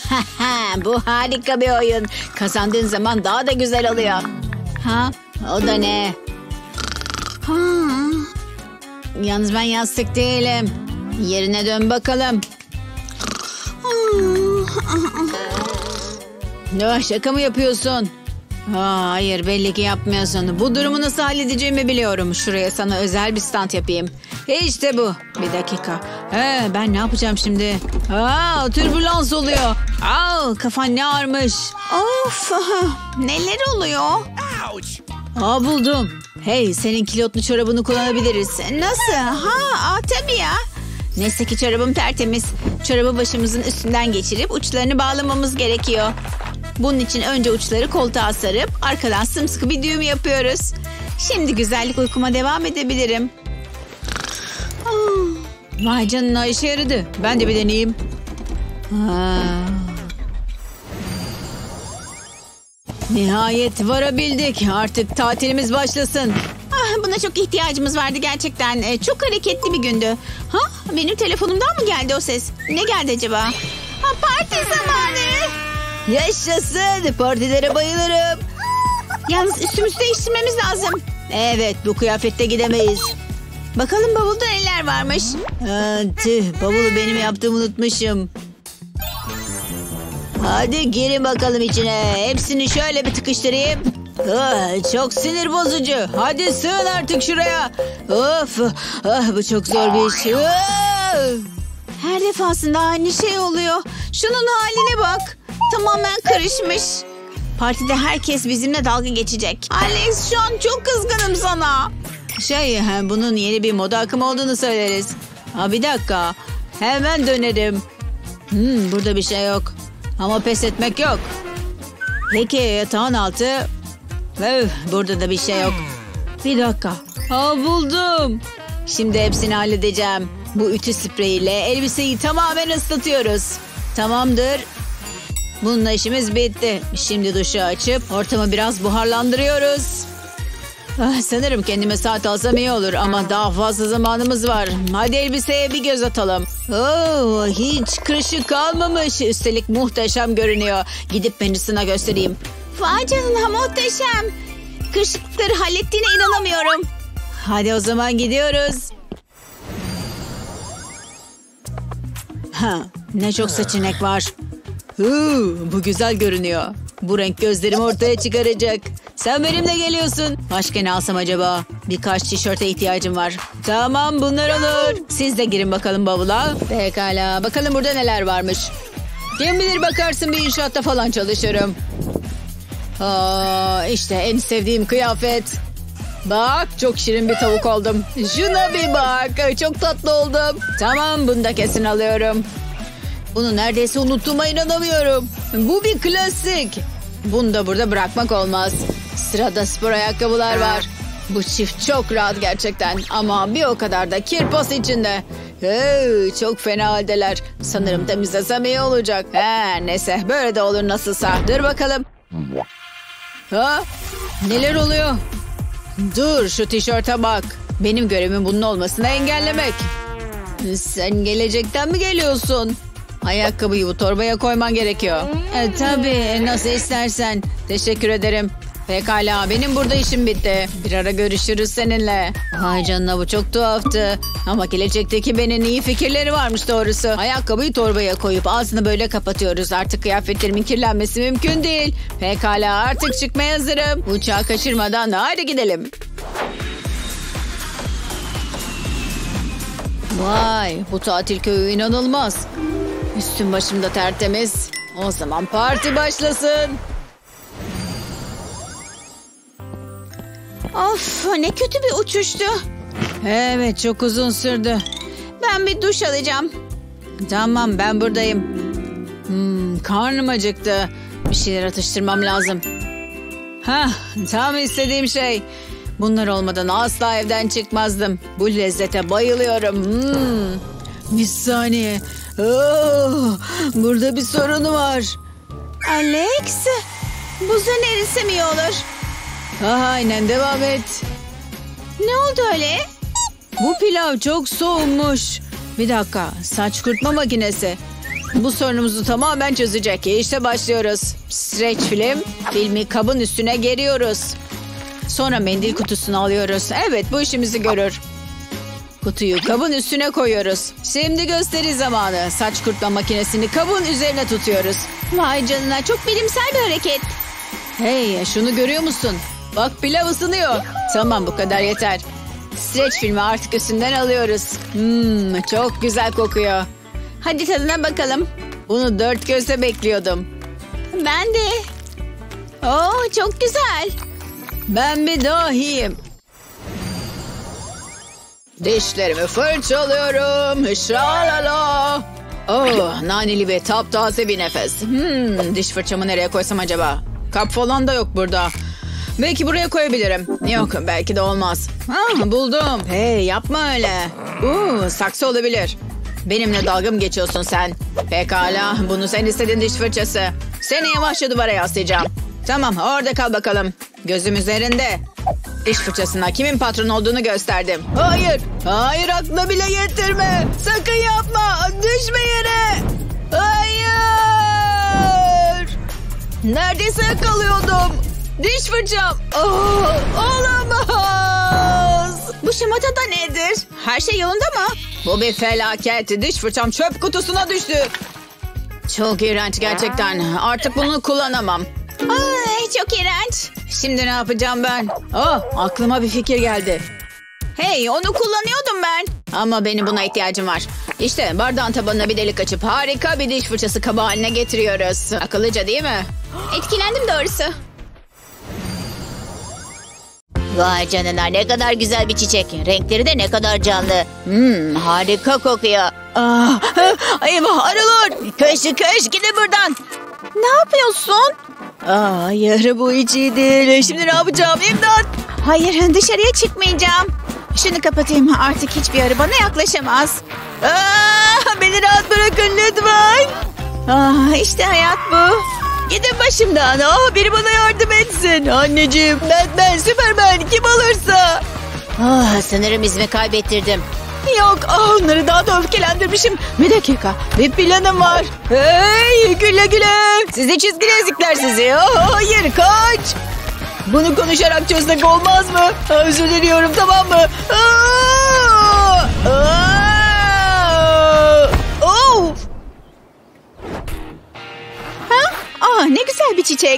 Bu harika bir oyun. Kazandığın zaman daha da güzel oluyor. Ha? O da ne? Ha. Yalnız ben yastık değilim. Yerine dön bakalım. Şaka mı yapıyorsun? Hayır, belli ki yapmıyorsun. Bu durumu nasıl halledeceğimi biliyorum. Şuraya sana özel bir stand yapayım. İşte bu. Bir dakika. Ben ne yapacağım şimdi? Türbülans oluyor. Kafan ne ağrmış. Of. Neler oluyor? Buldum. Hey, senin kilotlu çorabını kullanabiliriz. Nasıl? Tabii ya. Neyse ki çorabım tertemiz. Çorabı başımızın üstünden geçirip uçlarını bağlamamız gerekiyor. Bunun için önce uçları koltuğa sarıp arkadan sımsıkı bir düğüm yapıyoruz. Şimdi güzellik uykuma devam edebilirim. Vay canına, işe yaradı. Ben de bir deneyeyim. Nihayet varabildik. Artık tatilimiz başlasın. Buna çok ihtiyacımız vardı gerçekten. Çok hareketli bir gündü. Benim telefonumdan mı geldi o ses? Ne geldi acaba? Parti zamanı. Yaşasın. Partilere bayılırım. Yalnız üstümüzü değiştirmemiz lazım. Evet, bu kıyafette gidemeyiz. Bakalım bavulda neler varmış. Bavulu benim yaptığımı unutmuşum. Hadi girin bakalım içine. Hepsini şöyle bir tıkıştırayım. Çok sinir bozucu. Hadi sığın artık şuraya. Of. Bu çok zor bir iş. Her defasında aynı şey oluyor. Şunun haline bak. Tamamen karışmış. Partide herkes bizimle dalga geçecek. Alex, şu an çok kızgınım sana. Bunun yeni bir moda akımı olduğunu söyleriz. Bir dakika. Hemen dönerim. Burada bir şey yok. Ama pes etmek yok. Peki yatağın altı. Burada da bir şey yok. Bir dakika. Buldum. Şimdi hepsini halledeceğim. Bu ütü spreyiyle elbiseyi tamamen ıslatıyoruz. Tamamdır. Bununla işimiz bitti. Şimdi duşu açıp ortamı biraz buharlandırıyoruz. Sanırım kendime saat alsam iyi olur ama daha fazla zamanımız var. Hadi elbiseye bir göz atalım. Hiç kırışık kalmamış. Üstelik muhteşem görünüyor. Gidip menüsüne göstereyim. Vay canına, muhteşem. Kırışıklıkları hallettiğine inanamıyorum. Hadi o zaman gidiyoruz. Ne çok seçenek var. Bu güzel görünüyor. Bu renk gözlerimi ortaya çıkaracak. Sen benimle geliyorsun. Başka ne alsam acaba? Birkaç tişörte ihtiyacım var. Tamam, bunlar olur. Siz de girin bakalım bavula. Pekala, bakalım burada neler varmış. Kim bilir, bakarsın bir inşaatta falan çalışırım. İşte en sevdiğim kıyafet. Bak, çok şirin bir tavuk oldum. Şuna bir bak, çok tatlı oldum. Tamam, bunu da kesin alıyorum. Bunu neredeyse unuttuğuma inanamıyorum. Bu bir klasik. Bunu da burada bırakmak olmaz. Sırada spor ayakkabılar var. Bu çift çok rahat gerçekten. Ama bir o kadar da kirpas içinde. Çok fena haldeler. Sanırım temizlesem iyi olacak. Neyse, böyle de olur nasılsa. Dur bakalım. Neler oluyor? Dur, şu tişörte bak. Benim görevim bunun olmasını engellemek. Sen gelecekten mi geliyorsun? Ayakkabıyı bu torbaya koyman gerekiyor. Tabii, nasıl istersen. Teşekkür ederim. Pekala, benim burada işim bitti. Bir ara görüşürüz seninle. Ay canına, bu çok tuhaftı. Ama gelecekteki benim iyi fikirleri varmış doğrusu. Ayakkabıyı torbaya koyup ağzını böyle kapatıyoruz. Artık kıyafetlerimin kirlenmesi mümkün değil. Pekala, artık çıkmaya hazırım. Uçağı kaçırmadan hadi gidelim. Vay, bu tatil köyü inanılmaz. Üstüm başım da tertemiz. O zaman parti başlasın. Of, ne kötü bir uçuştu. Evet, çok uzun sürdü. Ben bir duş alacağım. Tamam, ben buradayım. Karnım acıktı. Bir şeyler atıştırmam lazım. Tam istediğim şey. Bunlar olmadan asla evden çıkmazdım. Bu lezzete bayılıyorum. Bir saniye. Burada bir sorun var. Alex, buzun erisem iyi olur. Aynen, devam et. Ne oldu öyle? Bu pilav çok soğumuş. Bir dakika, saç kurutma makinesi. Bu sorunumuzu tamamen çözecek. İşte başlıyoruz. Streç film. Filmi kabın üstüne geriyoruz. Sonra mendil kutusunu alıyoruz. Evet, bu işimizi görür. Kutuyu kabın üstüne koyuyoruz. Şimdi gösteri zamanı. Saç kurutma makinesini kabın üzerine tutuyoruz. Vay canına, çok bilimsel bir hareket. Hey, şunu görüyor musun? Bak, pilav ısınıyor. Tamam, bu kadar yeter. Streç filmi artık üstünden alıyoruz. Çok güzel kokuyor. Hadi tadına bakalım. Bunu dört gözle bekliyordum. Ben de. Oo, çok güzel. Ben bir dahiyim. Dişlerimi fırçalıyorum. Şalala. Oh, naneli ve taptaze bir nefes. Diş fırçamı nereye koysam acaba? Kap falan da yok burada. Belki buraya koyabilirim. Yok, belki de olmaz. Buldum. Hey, yapma öyle. Saksı olabilir. Benimle dalga mı geçiyorsun sen? Pekala, bunu sen istedin diş fırçası. Seni yavaşça duvara yaslayacağım. Tamam, orada kal bakalım. Gözüm üzerinde. Diş fırçasına kimin patron olduğunu gösterdim. Hayır, hayır, aklına bile getirme. Sakın yapma, düşme yere. Hayır. Neredeyse kalıyordum. Diş fırçam. Olamaz. Bu şamata da nedir? Her şey yolunda mı? Bu bir felaket. Diş fırçam çöp kutusuna düştü. Çok iğrenç gerçekten. Artık bunu kullanamam. Ay, çok iğrenç. Şimdi ne yapacağım ben? Aklıma bir fikir geldi. Hey, onu kullanıyordum ben. Ama benim buna ihtiyacım var. İşte bardağın tabanına bir delik açıp harika bir diş fırçası kabı haline getiriyoruz. Akıllıca değil mi? Etkilendim doğrusu. Vay canına, ne kadar güzel bir çiçek. Renkleri de ne kadar canlı. Harika kokuyor. Eyvah, arılar. Koş gidin buradan. Ne yapıyorsun? Hayır, bu hiç iyi değil. Şimdi ne yapacağım? İmdat. Hayır, dışarıya çıkmayacağım. Şunu kapatayım, artık hiçbir arı bana yaklaşamaz. Beni rahat bırakın lütfen. İşte hayat bu. Gidin başımdan. Biri bana yardım etsin. Anneciğim, Batman, Superman, kim olursa. Sanırım izimi kaybettirdim. Yok, onları daha da öfkelendirmişim. Bir dakika, bir planım var. Hey, güle güle. Sizi çizgili ezikler sizi. Hayır, kaç. Bunu konuşarak çözmek olmaz mı? Özür diliyorum, tamam mı? Ne güzel bir çiçek.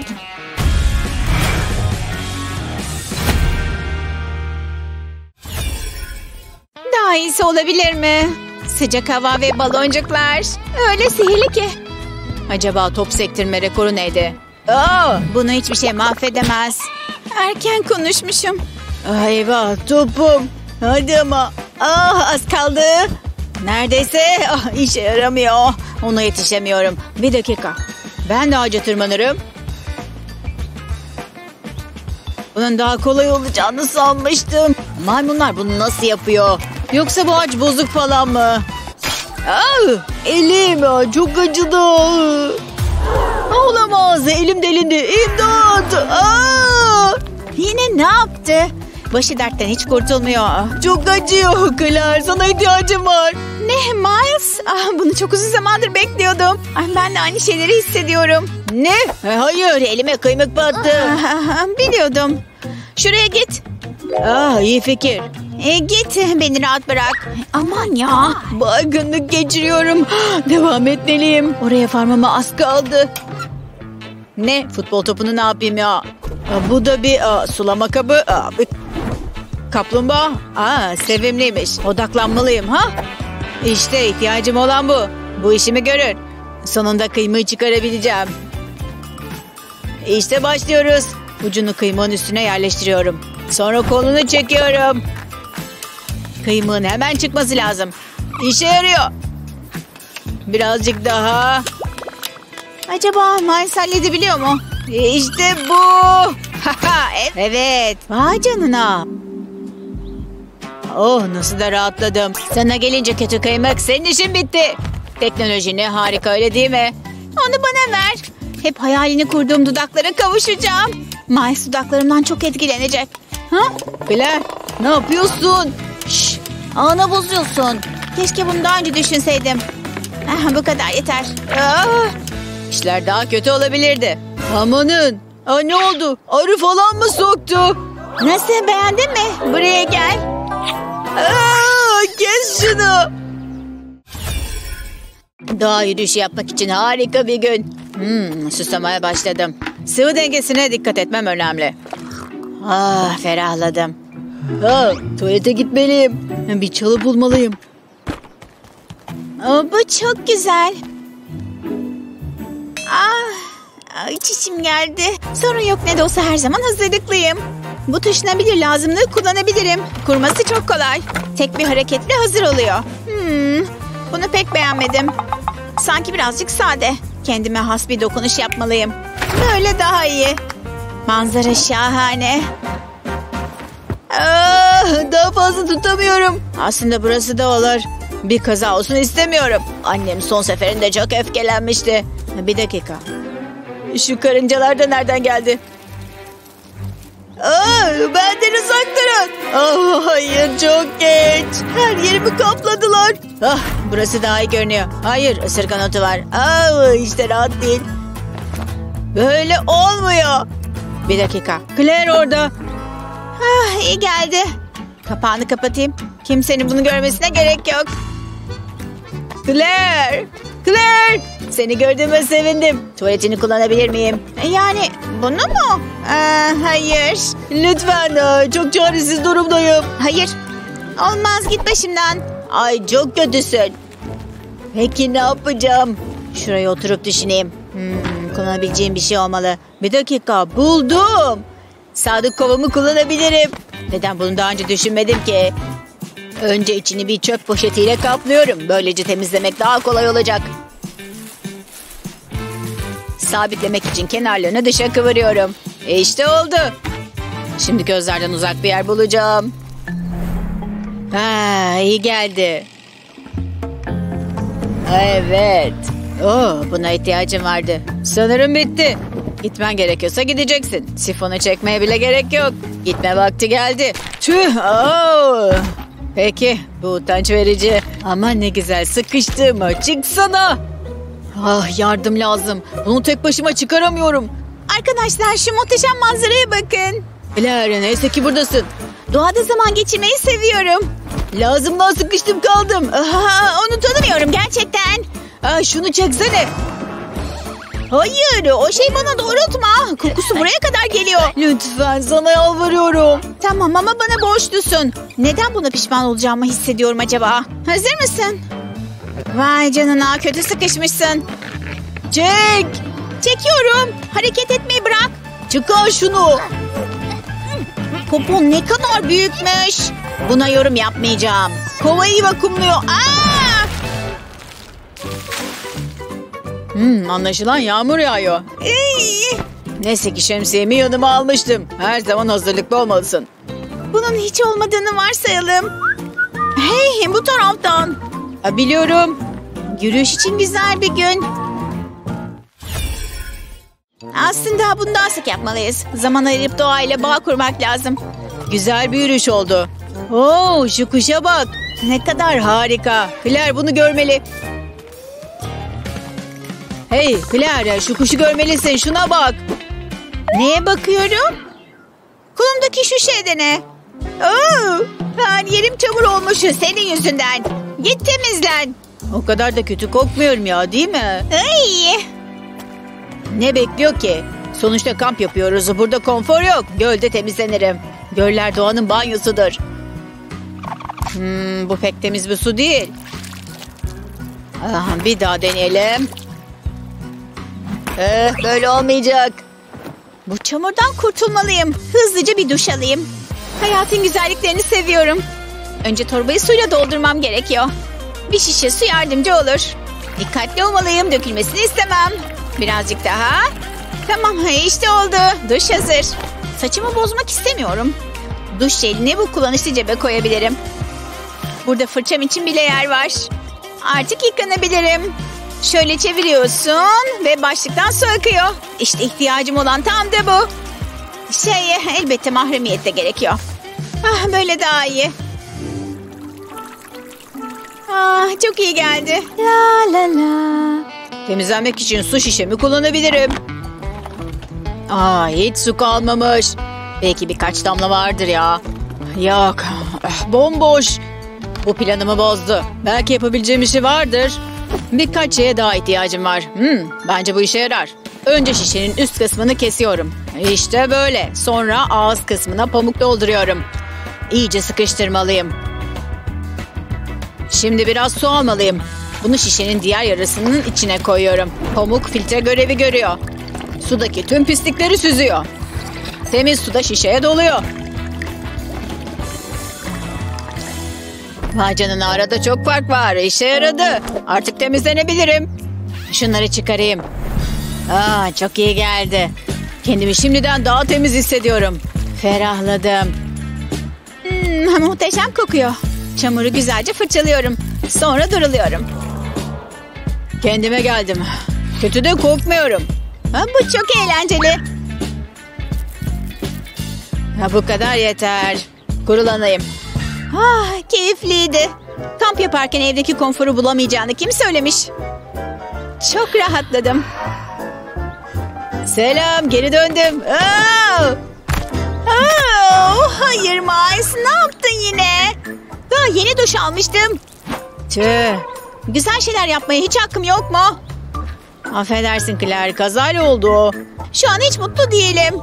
Daha iyisi olabilir mi? Sıcak hava ve baloncuklar. Öyle sihirli ki. Acaba top sektirme rekoru neydi? Bunu hiçbir şey mahvedemez. Erken konuşmuşum. Eyvah, topum. Hadi ama. Az kaldı. Neredeyse. İşe yaramıyor. Ona yetişemiyorum. Bir dakika. Ben de ağaca tırmanırım. Bunun daha kolay olacağını sanmıştım. Maymunlar bunu nasıl yapıyor? Yoksa bu ağaç bozuk falan mı? Elim çok acıdı. Olamaz, elim delindi. İmdat. Yine ne yaptı? Başı dertten hiç kurtulmuyor. Çok acıyor Claire, sana ihtiyacım var. Ne, Miles? Bunu çok uzun zamandır bekliyordum. Ben de aynı şeyleri hissediyorum. Ne? Hayır, elime kıymık battı. Biliyordum. Şuraya git. İyi fikir. Git, beni rahat bırak. Aman ya. Baygınlık geçiriyorum. Devam etmeliyim. Oraya varmama az kaldı. Ne? Futbol topunu ne yapayım ya? Bu da bir sulama kabı. Bir kaplumbağa. Sevimliymiş. Odaklanmalıyım ha? İşte ihtiyacım olan bu. Bu işimi görür. Sonunda kıymığı çıkarabileceğim. İşte başlıyoruz. Ucunu kıymığın üstüne yerleştiriyorum. Sonra kolunu çekiyorum. Kıymığın hemen çıkması lazım. İşe yarıyor. Birazcık daha. Acaba Miles halledebiliyor mu? İşte bu. Evet. Vay canına. Nasıl da rahatladım. Sana gelince kötü kıymak, senin işin bitti. Teknoloji ne harika, öyle değil mi? Onu bana ver. Hep hayalini kurduğum dudaklara kavuşacağım. Miles dudaklarımdan çok etkilenecek. Claire, ne yapıyorsun? Ana bozuyorsun. Keşke bunu daha önce düşünseydim. Bu kadar yeter. İşler daha kötü olabilirdi. Amanın. Ne oldu? Arı falan mı soktu? Nasıl, beğendin mi? Buraya gel. Kes şunu. Doğa yürüyüşü yapmak için harika bir gün. Susamaya başladım. Sıvı dengesine dikkat etmem önemli. Ferahladım. Tuvalete gitmeliyim. Bir çalı bulmalıyım. Bu çok güzel. Çişim geldi. Sorun yok, ne de olsa her zaman hazırlıklıyım. Bu taşınabilir, lazımlığı kullanabilirim. Kurması çok kolay. Tek bir hareketle hazır oluyor. Bunu pek beğenmedim. Sanki birazcık sade. Kendime has bir dokunuş yapmalıyım. Böyle daha iyi. Manzara şahane. Daha fazla tutamıyorum. Aslında burası da olur. Bir kaza olsun istemiyorum. Annem son seferinde çok öfkelenmişti. Bir dakika. Şu karıncalar da nereden geldi? Benden uzak durun. Hayır, çok geç. Her yerimi kapladılar. Burası daha iyi görünüyor. Hayır, ısırgan otu var. İşte rahat değil. Böyle olmuyor. Bir dakika. Claire orada. İyi geldi. Kapağını kapatayım. Kimsenin bunu görmesine gerek yok. Claire! Claire! Seni gördüğüme sevindim. Tuvaletini kullanabilir miyim? Yani bunu mu? Hayır. Lütfen, çok çaresiz durumdayım. Hayır. Olmaz, git başımdan. Ay, çok kötüsün. Peki ne yapacağım? Şuraya oturup düşüneyim. Kullanabileceğim bir şey olmalı. Bir dakika, buldum. Sadık kovamı kullanabilirim. Neden bunu daha önce düşünmedim ki? Önce içini bir çöp poşetiyle kaplıyorum. Böylece temizlemek daha kolay olacak. Sabitlemek için kenarlarını dışa kıvırıyorum. İşte oldu. Şimdi gözlerden uzak bir yer bulacağım. İyi geldi. Evet. Buna ihtiyacım vardı. Sanırım bitti. Gitmen gerekiyorsa gideceksin. Sifonu çekmeye bile gerek yok. Gitme vakti geldi. Tüh. Peki, bu utanç verici. Ama ne güzel sıkıştım. Çıksana. Yardım lazım. Bunu tek başıma çıkaramıyorum. Arkadaşlar, şu muhteşem manzaraya bakın. Claire, neyse ki buradasın. Doğada zaman geçirmeyi seviyorum. Lazımdan sıkıştım kaldım. Onu tanımıyorum gerçekten. Şunu çeksene. Hayır, o şeyi bana doğrultma. Kokusu buraya kadar geliyor. Lütfen, sana yalvarıyorum. Tamam ama bana borçlusun. Neden buna pişman olacağımı hissediyorum acaba? Hazır mısın? Vay canına, kötü sıkışmışsın. Çek. Çekiyorum. Hareket etmeyi bırak. Çıkar şunu. Popon ne kadar büyükmüş. Buna yorum yapmayacağım. Kovayı vakumluyor. Anlaşılan yağmur yağıyor. Neyse ki şemsiyemi yanıma almıştım. Her zaman hazırlıklı olmalısın. Bunun hiç olmadığını varsayalım. Hey, bu taraftan. Biliyorum. Yürüyüş için güzel bir gün. Aslında bunu daha sık yapmalıyız. Zaman ayırıp doğayla bağ kurmak lazım. Güzel bir yürüyüş oldu. Şu kuşa bak. Ne kadar harika. Claire bunu görmeli. Hey Claire, şu kuşu görmelisin. Şuna bak. Neye bakıyorum? Kolumdaki şu şeyde ne? Ben yerim çamur olmuş senin yüzünden. Git temizlen. O kadar da kötü kokmuyorum ya, değil mi? Ay. Ne bekliyor ki? Sonuçta kamp yapıyoruz. Burada konfor yok. Gölde temizlenirim. Göller doğanın banyosudur. Bu pek temiz bir su değil. Bir daha deneyelim. Böyle olmayacak. Bu çamurdan kurtulmalıyım. Hızlıca bir duş alayım. Hayatın güzelliklerini seviyorum. Önce torbayı suyla doldurmam gerekiyor. Bir şişe su yardımcı olur. Dikkatli olmalıyım, dökülmesini istemem. Birazcık daha. Tamam, işte oldu. Duş hazır. Saçımı bozmak istemiyorum. Duş jelini bu kullanışlı cebe koyabilirim. Burada fırçam için bile yer var. Artık yıkanabilirim. Şöyle çeviriyorsun ve başlıktan su akıyor. İşte ihtiyacım olan tam da bu. Elbette mahremiyet de gerekiyor. Böyle daha iyi. Ah, çok iyi geldi. La la la. Temizlenmek için su şişemi kullanabilirim. Aa, hiç su kalmamış. Belki birkaç damla vardır ya. Yok. Bomboş. Bu planımı bozdu. Belki yapabileceğim bir şey vardır. Birkaç şeye daha ihtiyacım var. Bence bu işe yarar. Önce şişenin üst kısmını kesiyorum. İşte böyle. Sonra ağız kısmına pamuk dolduruyorum. İyice sıkıştırmalıyım. Şimdi biraz su almalıyım. Bunu şişenin diğer yarısının içine koyuyorum. Pamuk filtre görevi görüyor. Sudaki tüm pislikleri süzüyor. Temiz su da şişeye doluyor. Vay canına, arada çok fark var. İşe yaradı. Artık temizlenebilirim. Şunları çıkarayım. Aa, çok iyi geldi. Kendimi şimdiden daha temiz hissediyorum. Ferahladım. Muhteşem kokuyor. Çamuru güzelce fırçalıyorum. Sonra duruluyorum. Kendime geldim. Kötü de kokmuyorum. Bu çok eğlenceli. Bu kadar yeter. Kurulanayım. Keyifliydi. Kamp yaparken evdeki konforu bulamayacağını kim söylemiş? Çok rahatladım. Selam, geri döndüm. Hayır Miles, ne yaptın yine? Daha yeni duş almıştım. Tüh. Güzel şeyler yapmaya hiç hakkım yok mu? Affedersin Claire, kazayla oldu o. Şu an hiç mutlu değilim.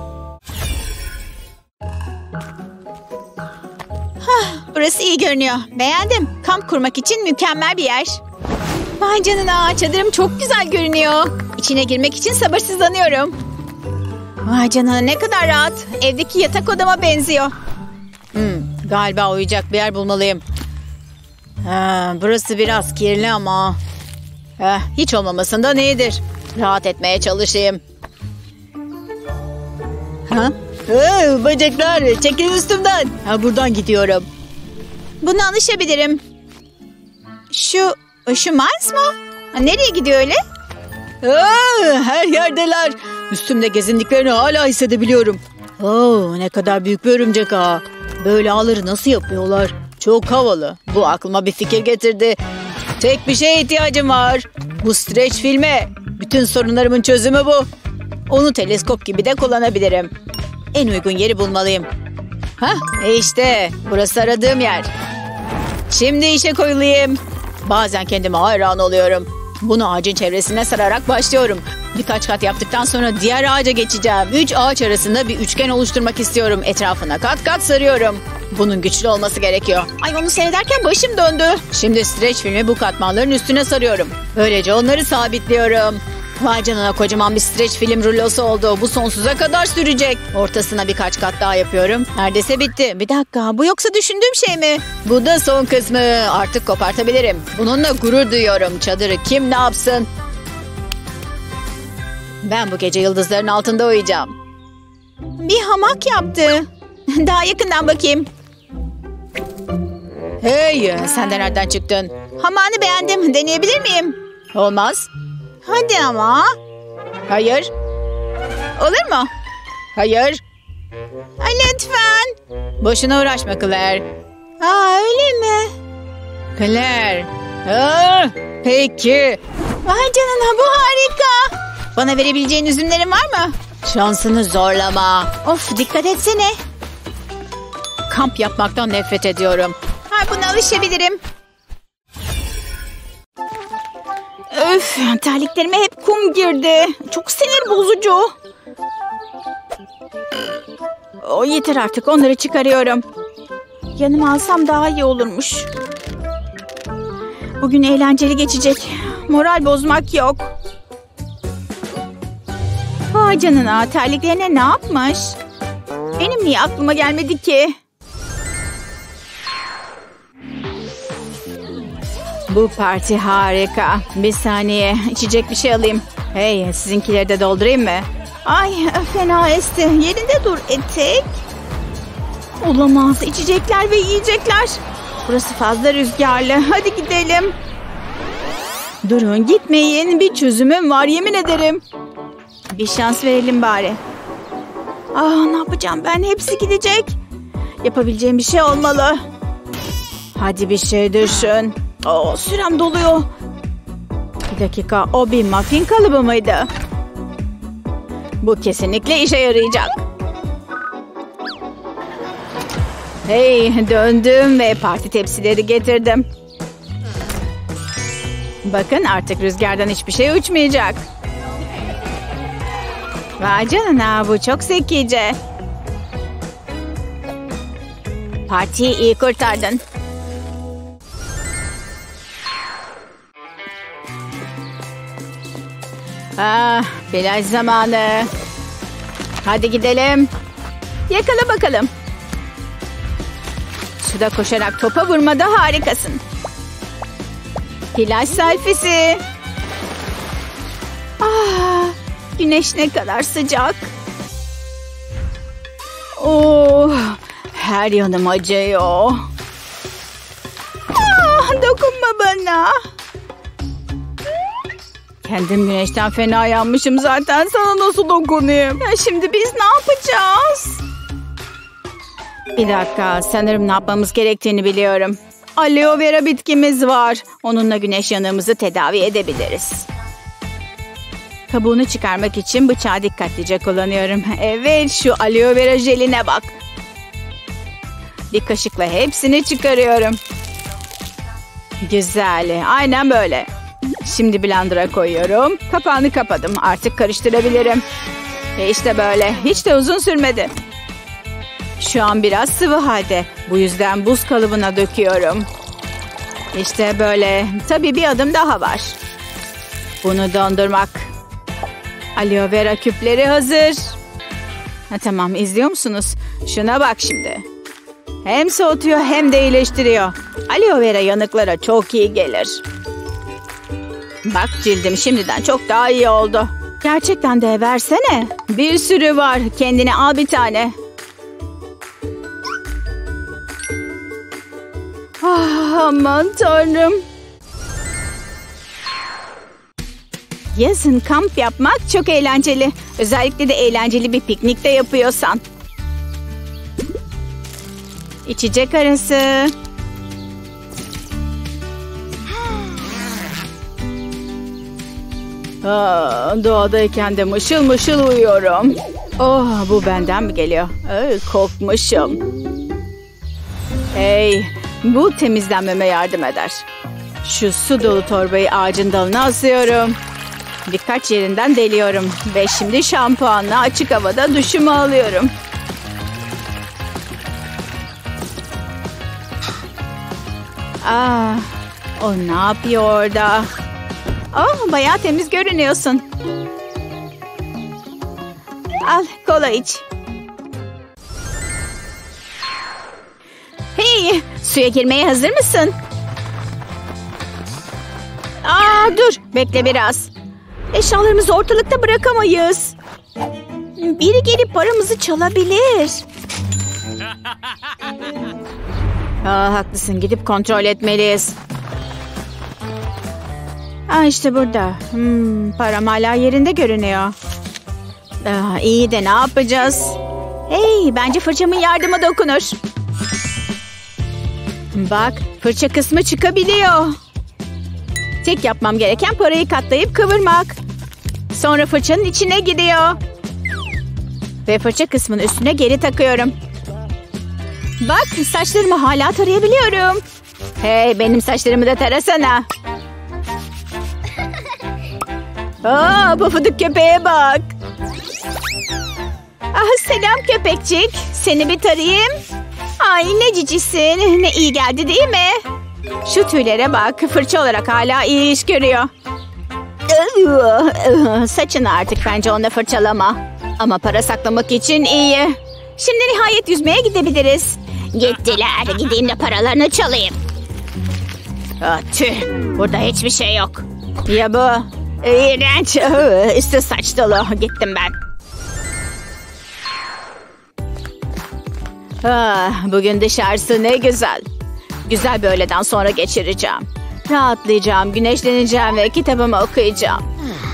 Burası iyi görünüyor. Beğendim. Kamp kurmak için mükemmel bir yer. Vay canına, çadırım çok güzel görünüyor. İçine girmek için sabırsızlanıyorum. Vay canına, ne kadar rahat. Evdeki yatak odama benziyor. Galiba uyuyacak bir yer bulmalıyım. Burası biraz kirli ama. Hiç olmamasından iyidir. Rahat etmeye çalışayım. Böcekler, çekil üstümden. Buradan gidiyorum. Buna alışabilirim. Şu Miles mı? Nereye gidiyor öyle? Her yerdeler. Üstümde gezindiklerini hala hissedebiliyorum. Ne kadar büyük bir örümcek ağı. Böyle ağları nasıl yapıyorlar? Çok havalı. Bu aklıma bir fikir getirdi. Tek bir şeye ihtiyacım var. Bu streç filmi. Bütün sorunlarımın çözümü bu. Onu teleskop gibi de kullanabilirim. En uygun yeri bulmalıyım. İşte burası aradığım yer. Şimdi işe koyulayım. Bazen kendime hayran oluyorum. Bunu ağacın çevresine sararak başlıyorum. Birkaç kat yaptıktan sonra diğer ağaca geçeceğim. 3 ağaç arasında bir üçgen oluşturmak istiyorum. Etrafına kat kat sarıyorum. Bunun güçlü olması gerekiyor. Ay, onu seyrederken başım döndü. Şimdi streç filmi bu katmanların üstüne sarıyorum. Böylece onları sabitliyorum. Vay canına, kocaman bir streç film rulosu oldu. Bu sonsuza kadar sürecek. Ortasına birkaç kat daha yapıyorum. Neredeyse bitti. Bir dakika, bu yoksa düşündüğüm şey mi? Bu da son kısmı. Artık kopartabilirim. Bununla gurur duyuyorum. Çadırı kim ne yapsın? Ben bu gece yıldızların altında uyuyacağım. Bir hamak yaptı. Daha yakından bakayım. Hey, sen de nereden çıktın? Hamağını beğendim. Deneyebilir miyim? Olmaz. Hadi ama. Hayır. Olur mu? Hayır. Ay, lütfen. Boşuna uğraşma Claire. Öyle mi? Claire. Peki. Vay canına, bu harika. Bana verebileceğin üzümlerin var mı? Şansını zorlama. Of, dikkat etsene. Kamp yapmaktan nefret ediyorum. Buna alışabilirim. Öf, terliklerime hep kum girdi. Çok sinir bozucu. Yeter artık, onları çıkarıyorum. Yanıma alsam daha iyi olurmuş. Bugün eğlenceli geçecek. Moral bozmak yok. Vay canına, terliklerine ne yapmış? Benim niye aklıma gelmedi ki? Bu parti harika. Bir saniye, içecek bir şey alayım. Hey, sizinkileri de doldurayım mı? Ay, fena esti. Yerinde dur etek. Olamaz, içecekler ve yiyecekler. Burası fazla rüzgarlı. Hadi gidelim. Durun, gitmeyin. Bir çözümüm var, yemin ederim. Bir şans verelim bari. Ne yapacağım ben? Hepsi gidecek. Yapabileceğim bir şey olmalı. Hadi bir şey düşün. Sürem doluyor. Bir dakika, o bir muffin kalıbı mıydı? Bu kesinlikle işe yarayacak. Hey, döndüm ve parti tepsileri getirdim. Bakın, artık rüzgardan hiçbir şey uçmayacak. Vay canına, bu çok zekice. Partiyi iyi kurtardın. Plaj zamanı. Hadi gidelim. Yakala bakalım. Suda koşarak topa vurmada harikasın. Plaj selfisi. Güneş ne kadar sıcak. Her yanım acıyor. Dokunma bana. Kendim güneşten fena yanmışım zaten. Sana nasıl dokunayım? Şimdi biz ne yapacağız? Bir dakika, sanırım ne yapmamız gerektiğini biliyorum. Aloe vera bitkimiz var. Onunla güneş yanığımızı tedavi edebiliriz. Kabuğunu çıkarmak için bıçağı dikkatlice kullanıyorum. Evet, şu aloe vera jeline bak. Bir kaşıkla hepsini çıkarıyorum. Güzel, aynen böyle. Şimdi blender'a koyuyorum. Kapağını kapadım. Artık karıştırabilirim. İşte böyle. Hiç de uzun sürmedi. Şu an biraz sıvı halde. Bu yüzden buz kalıbına döküyorum. İşte böyle. Tabii bir adım daha var. Bunu dondurmak. Aloe vera küpleri hazır. Tamam, izliyor musunuz? Şuna bak şimdi. Hem soğutuyor hem de iyileştiriyor. Aloe vera yanıklara çok iyi gelir. Bak, cildim şimdiden çok daha iyi oldu. Gerçekten de versene. Bir sürü var. Kendine al bir tane. Aman tanrım. Yazın kamp yapmak çok eğlenceli. Özellikle de eğlenceli bir piknik de yapıyorsan. İçecek arası. Doğadayken de mışıl mışıl uyuyorum. Bu benden mi geliyor? Korkmuşum. Hey, bu temizlenmeme yardım eder. Şu su dolu torbayı ağacın dalına asıyorum. Birkaç yerinden deliyorum. Ve şimdi şampuanla açık havada duşumu alıyorum. O ne yapıyor orada? Bayağı temiz görünüyorsun. Al, kola iç. Hey, suya girmeye hazır mısın? Dur, bekle biraz. Eşyalarımızı ortalıkta bırakamayız. Biri gelip paramızı çalabilir. Haklısın, gidip kontrol etmeliyiz. İşte burada. Param hala yerinde görünüyor. İyi de ne yapacağız? Hey, bence fırçamın yardıma dokunur. Bak, fırça kısmı çıkabiliyor. Tek yapmam gereken parayı katlayıp kıvırmak. Sonra fırçanın içine gidiyor. Ve fırça kısmının üstüne geri takıyorum. Bak, saçlarımı hala tarayabiliyorum. Hey, benim saçlarımı da tarasana. Pofuduk köpeğe bak. Selam köpekçik. Seni bir tarayayım. Ay, ne cicisin. Ne iyi geldi değil mi? Şu tüylere bak. Fırça olarak hala iyi iş görüyor. Saçını artık bence onunla fırçalama. Ama para saklamak için iyi. Şimdi nihayet yüzmeye gidebiliriz. Gittiler. Gideyim de paralarını çalayım. Tüh. Burada hiçbir şey yok. Ya bu? İğrenç. Üstü saç dolu. Gittim ben. Bugün dışarısı ne güzel. Güzel bir öğleden sonra geçireceğim. Rahatlayacağım, güneşleneceğim ve kitabımı okuyacağım.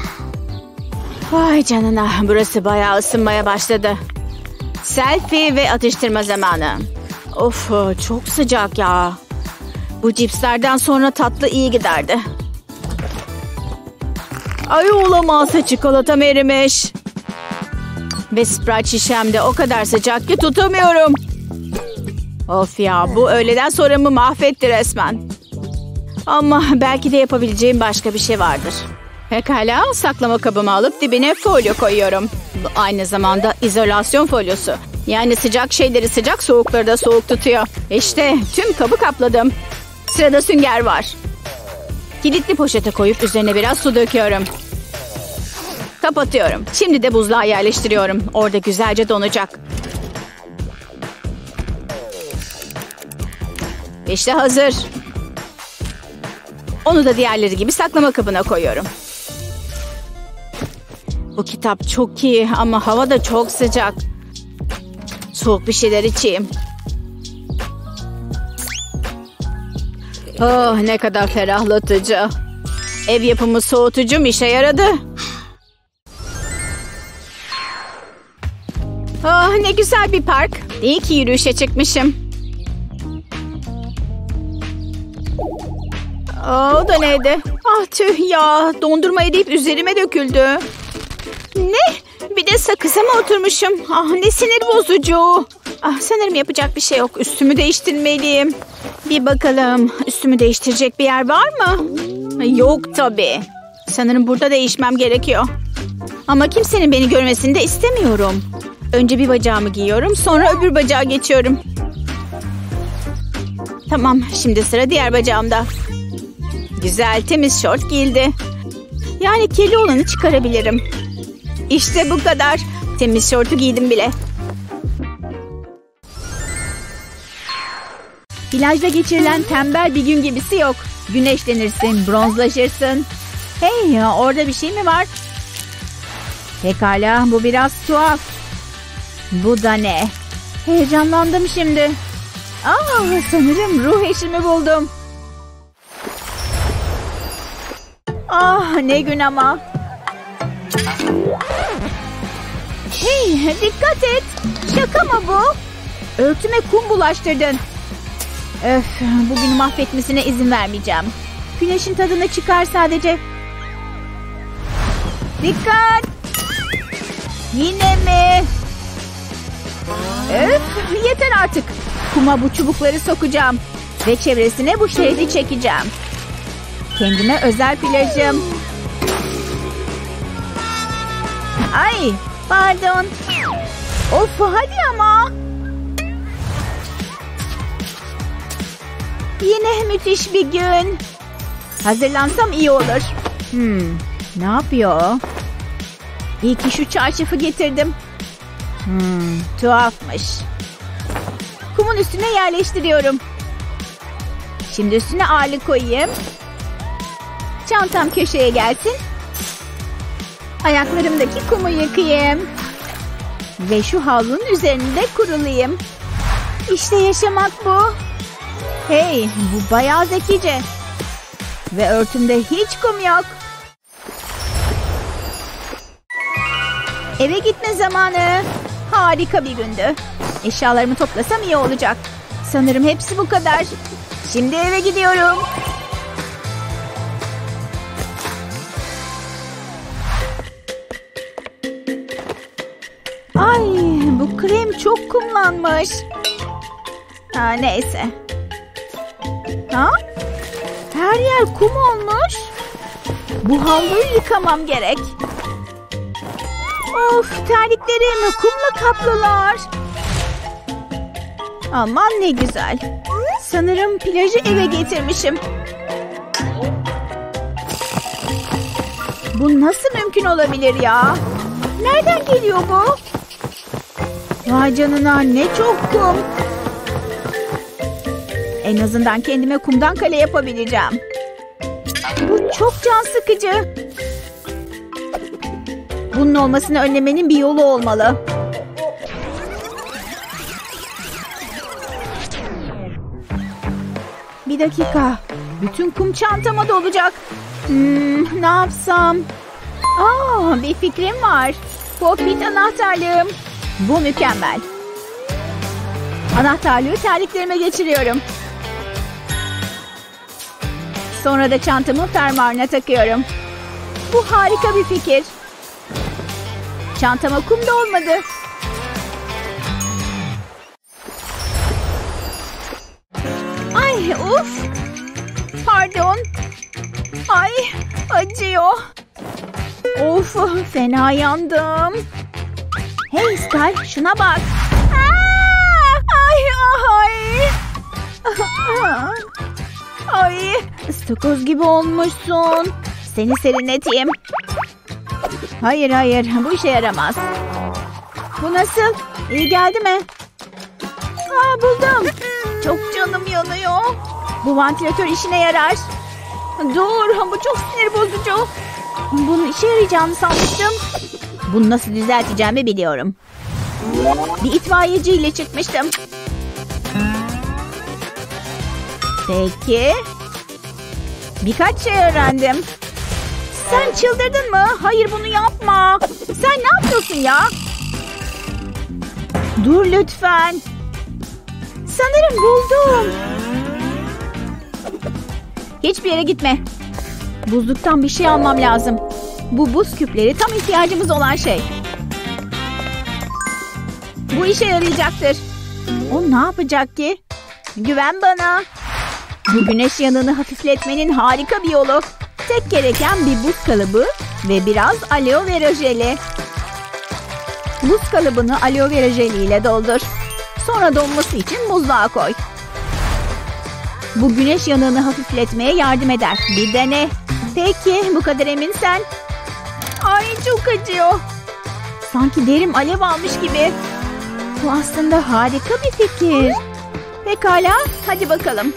Vay canına, burası bayağı ısınmaya başladı. Selfie ve atıştırma zamanı. Of, çok sıcak ya. Bu cipslerden sonra tatlı iyi giderdi. Ay olamaz, çikolatam erimiş. Ve Sprite şişem de o kadar sıcak ki tutamıyorum. Of ya, bu öğleden sonramı mahvetti resmen. Ama belki de yapabileceğim başka bir şey vardır. Pekala, saklama kabımı alıp dibine folyo koyuyorum. Bu aynı zamanda izolasyon folyosu. Yani sıcak şeyleri sıcak, soğukları da soğuk tutuyor. İşte tüm kabı kapladım. Sırada sünger var. Kilitli poşete koyup üzerine biraz su döküyorum. Kapatıyorum. Şimdi de buzluğa yerleştiriyorum. Orada güzelce donacak. İşte hazır. Onu da diğerleri gibi saklama kabına koyuyorum. Bu kitap çok iyi ama hava da çok sıcak. Soğuk bir şeyler içeyim. Oh, ne kadar ferahlatıcı. Ev yapımı soğutucum işe yaradı. Oh, ne güzel bir park. İyi ki yürüyüşe çıkmışım. O da neydi? Ah tüh ya. Dondurma eriyip üzerime döküldü. Ne? Bir de sakıza mı oturmuşum? Ah ne sinir bozucu. Ah sanırım yapacak bir şey yok. Üstümü değiştirmeliyim. Bir bakalım. Üstümü değiştirecek bir yer var mı? Yok tabii. Sanırım burada değişmem gerekiyor. Ama kimsenin beni görmesini de istemiyorum. Önce bir bacağımı giyiyorum. Sonra öbür bacağa geçiyorum. Tamam. Şimdi sıra diğer bacağımda. Güzel temiz şort giyildi. Yani kirli olanı çıkarabilirim. İşte bu kadar. Temiz şortu giydim bile. Plajda geçirilen tembel bir gün gibisi yok. Güneşlenirsin, bronzlaşırsın. Hey ya, orada bir şey mi var? Pekala, bu biraz tuhaf. Bu da ne? Heyecanlandım şimdi. Sanırım ruh eşimi buldum. Ne gün ama. Hey, dikkat et. Şaka mı bu? Örtüme kum bulaştırdın. Öf, bugün mahvetmesine izin vermeyeceğim. Güneşin tadını çıkar sadece. Dikkat! Yine mi? Öf, yeter artık. Kuma bu çubukları sokacağım. Ve çevresine bu şeridi çekeceğim. Kendime özel plajım. Ay, pardon. Of, hadi ama. Yine müthiş bir gün. Hazırlansam iyi olur. Ne yapıyor? İyi ki şu çarşafı getirdim. Tuhafmış. Kumun üstüne yerleştiriyorum. Şimdi üstüne ağırlık koyayım. Çantam köşeye gelsin. Ayaklarımdaki kumu yıkayayım. Ve şu havlunun üzerinde kurulayım. İşte yaşamak bu. Hey, bu bayağı zekice. Ve örtümde hiç kum yok. Eve gitme zamanı. Harika bir gündü. Eşyalarımı toplasam iyi olacak. Sanırım hepsi bu kadar. Şimdi eve gidiyorum. Ay, bu krem çok kumlanmış. Neyse. Her yer kum olmuş. Bu havluyu yıkamam gerek. Of, terliklerim kumla kaplılar. Aman ne güzel. Sanırım plajı eve getirmişim. Bu nasıl mümkün olabilir ya? Nereden geliyor bu? Vay canına, ne çok kum. En azından kendime kumdan kale yapabileceğim. Bu çok can sıkıcı. Bunun olmasını önlemenin bir yolu olmalı. Bir dakika. Bütün kum çantama dolacak. Ne yapsam? Bir fikrim var. Popit anahtarlığım. Bu mükemmel. Anahtarlığı terliklerime geçiriyorum. Sonra da çantamı fermuarına takıyorum. Bu harika bir fikir. Çantama kum da olmadı. Ay uf. Pardon. Ay acıyor. Of fena yandım. Hey Sky şuna bak. Ay ay. Ay ıstakoz gibi olmuşsun. Seni serinleteyim. Hayır bu işe yaramaz. Bu nasıl? İyi geldi mi? Buldum. Çok canım yanıyor. Bu vantilatör işine yarar. Dur bu çok sinir bozucu. Bunun işe yarayacağını sanmıştım. Bunu nasıl düzelteceğimi biliyorum. Bir itfaiyeciyle çıkmıştım. Peki. Birkaç şey öğrendim. Sen çıldırdın mı? Hayır bunu yapma. Sen ne yapıyorsun ya? Dur lütfen. Sanırım buldum. Hiçbir yere gitme. Buzluktan bir şey almam lazım. Bu buz küpleri tam ihtiyacımız olan şey. Bu işe yarayacaktır. O ne yapacak ki? Güven bana. Bu güneş yanığını hafifletmenin harika bir yolu. Tek gereken bir buz kalıbı ve biraz aloe vera jeli. Buz kalıbını aloe vera jeliyle doldur. Sonra donması için buzluğa koy. Bu güneş yanığını hafifletmeye yardım eder. Bir dene. Peki bu kadar eminsen. Ay çok acıyor. Sanki derim alev almış gibi. Bu aslında harika bir fikir. Pekala hadi bakalım.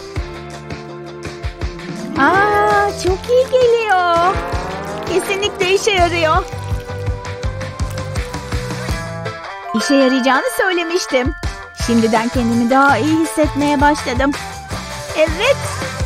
Çok iyi geliyor. Kesinlikle işe yarıyor. İşe yarayacağını söylemiştim. Şimdiden kendimi daha iyi hissetmeye başladım. Evet.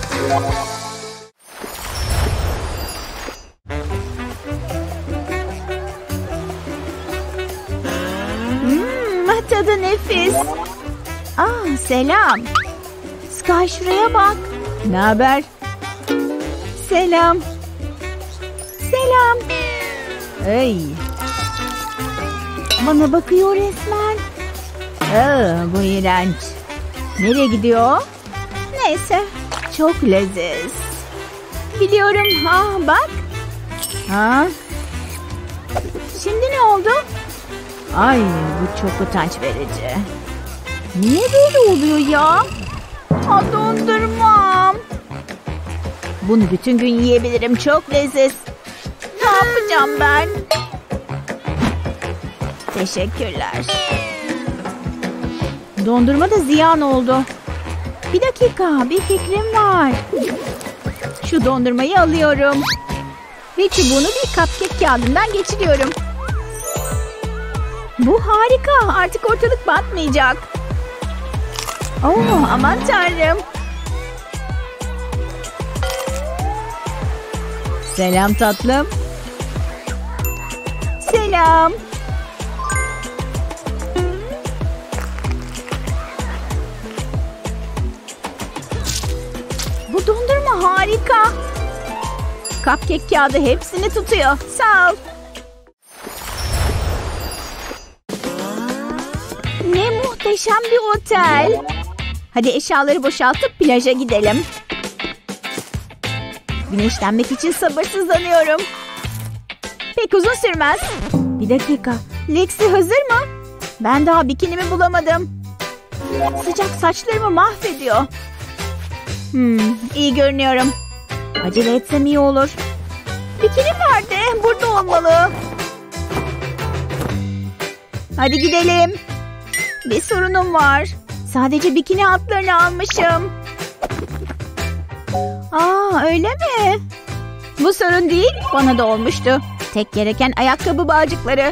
Tadı nefis. Selam. Sky şuraya bak. Ne haber? Selam. Selam. Hey. Bana bakıyor resmen. Bu iğrenç. Nereye gidiyor? Neyse. Çok leziz. Biliyorum. Bak. Şimdi ne oldu? Ay bu çok utanç verici. Niye böyle oluyor ya? Dondurmam. Bunu bütün gün yiyebilirim. Çok leziz. Ne yapacağım ben? Teşekkürler. Dondurma da ziyan oldu. Bir dakika, bir fikrim var. Şu dondurmayı alıyorum. Ve çubuğunu bir cupcake kağıdından geçiriyorum. Bu harika. Artık ortalık batmayacak. Aman tanrım. Selam tatlım. Selam. Bu dondurma harika. Cupcake kağıdı hepsini tutuyor. Sağ ol. Ne muhteşem bir otel. Hadi eşyaları boşaltıp plaja gidelim. Güneşlenmek için sabırsızlanıyorum. Pek uzun sürmez. Bir dakika. Lexi hazır mı? Ben daha bikinimi bulamadım. Sıcak saçlarımı mahvediyor. İyi görünüyorum. Acele etsem iyi olur. Bikinim nerede? Burada olmalı. Hadi gidelim. Bir sorunum var. Sadece bikini altlarını almışım. Öyle mi? Bu sorun değil. Bana da olmuştu. Tek gereken ayakkabı bağcıkları.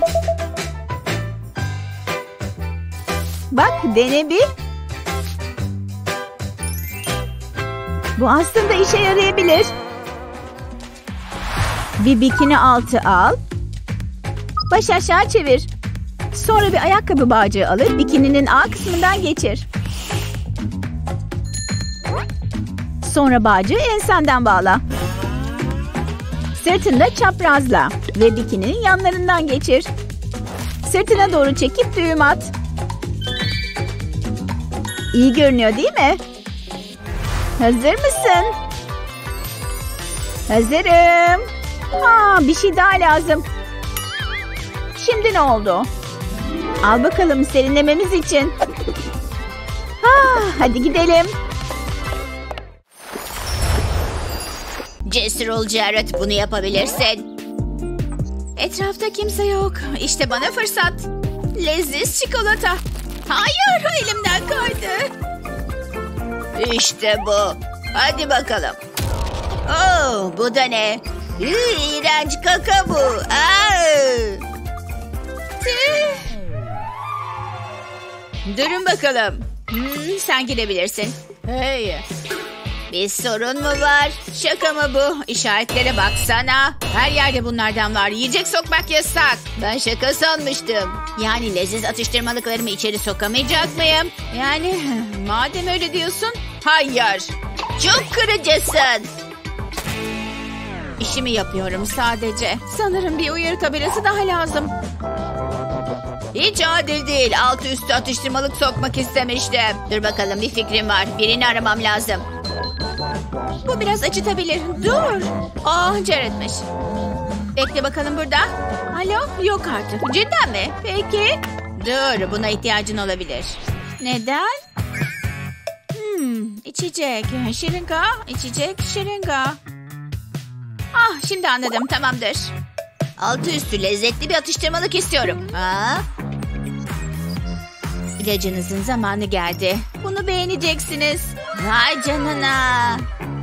Bak dene bir. Bu aslında işe yarayabilir. Bir bikini altı al. Baş aşağı çevir. Sonra bir ayakkabı bağcığı alıp bikininin A kısmından geçir. Sonra bağcığı ensenden bağla. Sırtında çaprazla ve bikininin yanlarından geçir. Sırtına doğru çekip düğüm at. İyi görünüyor değil mi? Hazır mısın? Hazırım. Bir şey daha lazım. Şimdi ne oldu? Al bakalım serinlememiz için. Hadi gidelim. Cesur ol Jared, bunu yapabilirsin. Etrafta kimse yok. İşte bana fırsat. Leziz çikolata. Hayır, elimden kaydı. İşte bu. Hadi bakalım. Oh, bu da ne? İğrenç kaka bu. Durun bakalım. Sen gidebilirsin. Hey. Bir sorun mu var? Şaka mı bu? İşaretlere baksana. Her yerde bunlardan var. Yiyecek sokmak yasak. Ben şaka sanmıştım. Yani leziz atıştırmalıklarımı içeri sokamayacak mıyım? Yani madem öyle diyorsun. Hayır. Çok kırıcısın. İşimi yapıyorum sadece. Sanırım bir uyarı tabelası daha lazım. Hiç adil değil. Altı üstü atıştırmalık sokmak istemiştim. Dur bakalım, bir fikrim var. Birini aramam lazım. Bu biraz acıtabilir. Dur. Jared'miş. Bekle bakalım burada. Alo? Yok artık. Cidden mi? Peki. Dur, buna ihtiyacın olabilir. Neden? İçecek. Şiringa. İçecek şiringa. Şimdi anladım. Tamamdır. Altı üstü lezzetli bir atıştırmalık istiyorum. İlacınızın zamanı geldi. Bunu beğeneceksiniz. Vay canına.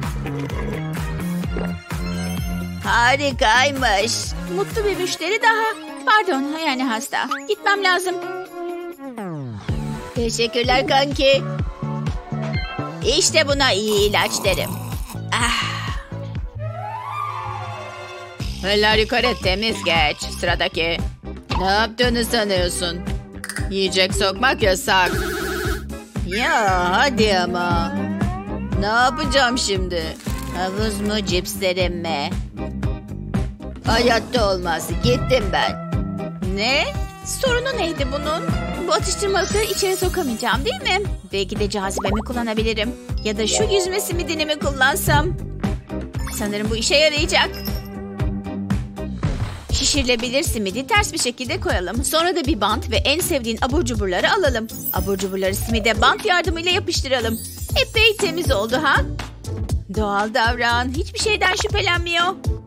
Harikaymış. Mutlu bir müşteri daha. Pardon, yani hasta. Gitmem lazım. Teşekkürler kanki. İşte buna iyi ilaç derim. Eller yukarı, temiz geç. Sıradaki. Ne yaptığını sanıyorsun? Yiyecek sokmak yasak. Ya hadi ama. Ne yapacağım şimdi? Havuz mu, cipslerim mi? Hayatta olmaz. Gittim ben. Ne? Sorunu neydi bunun? Bu atıştırmalıkları içeri sokamayacağım değil mi? Belki de cazibemi kullanabilirim. Ya da şu yüzme simidini mi kullansam? Sanırım bu işe yarayacak. Şişirilebilir simidi ters bir şekilde koyalım. Sonra da bir bant ve en sevdiğin abur cuburları alalım. Abur cuburları simide bant yardımıyla yapıştıralım. Epey temiz oldu ha? Doğal davran. Hiçbir şeyden şüphelenmiyor.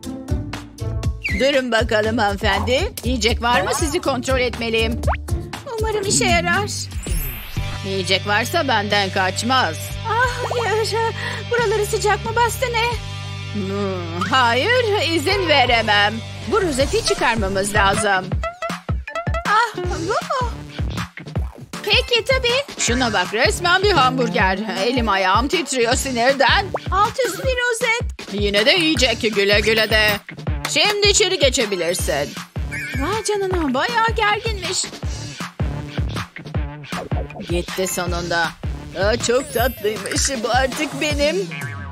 Durun bakalım hanımefendi. Yiyecek var mı? Sizi kontrol etmeliyim. Umarım işe yarar. Yiyecek varsa benden kaçmaz. Hayır. Buraları sıcak mı bastı ne? Hayır, izin veremem. Bu rozeti çıkarmamız lazım. Bu. Peki tabii. Şuna bak, resmen bir hamburger. Elim ayağım titriyor sinirden. Alt üst bir rozet. Yine de yiyecek, güle güle de. Şimdi içeri geçebilirsin. Vay canına, bayağı gerginmiş. Gitti sonunda. Çok tatlıymış, bu artık benim.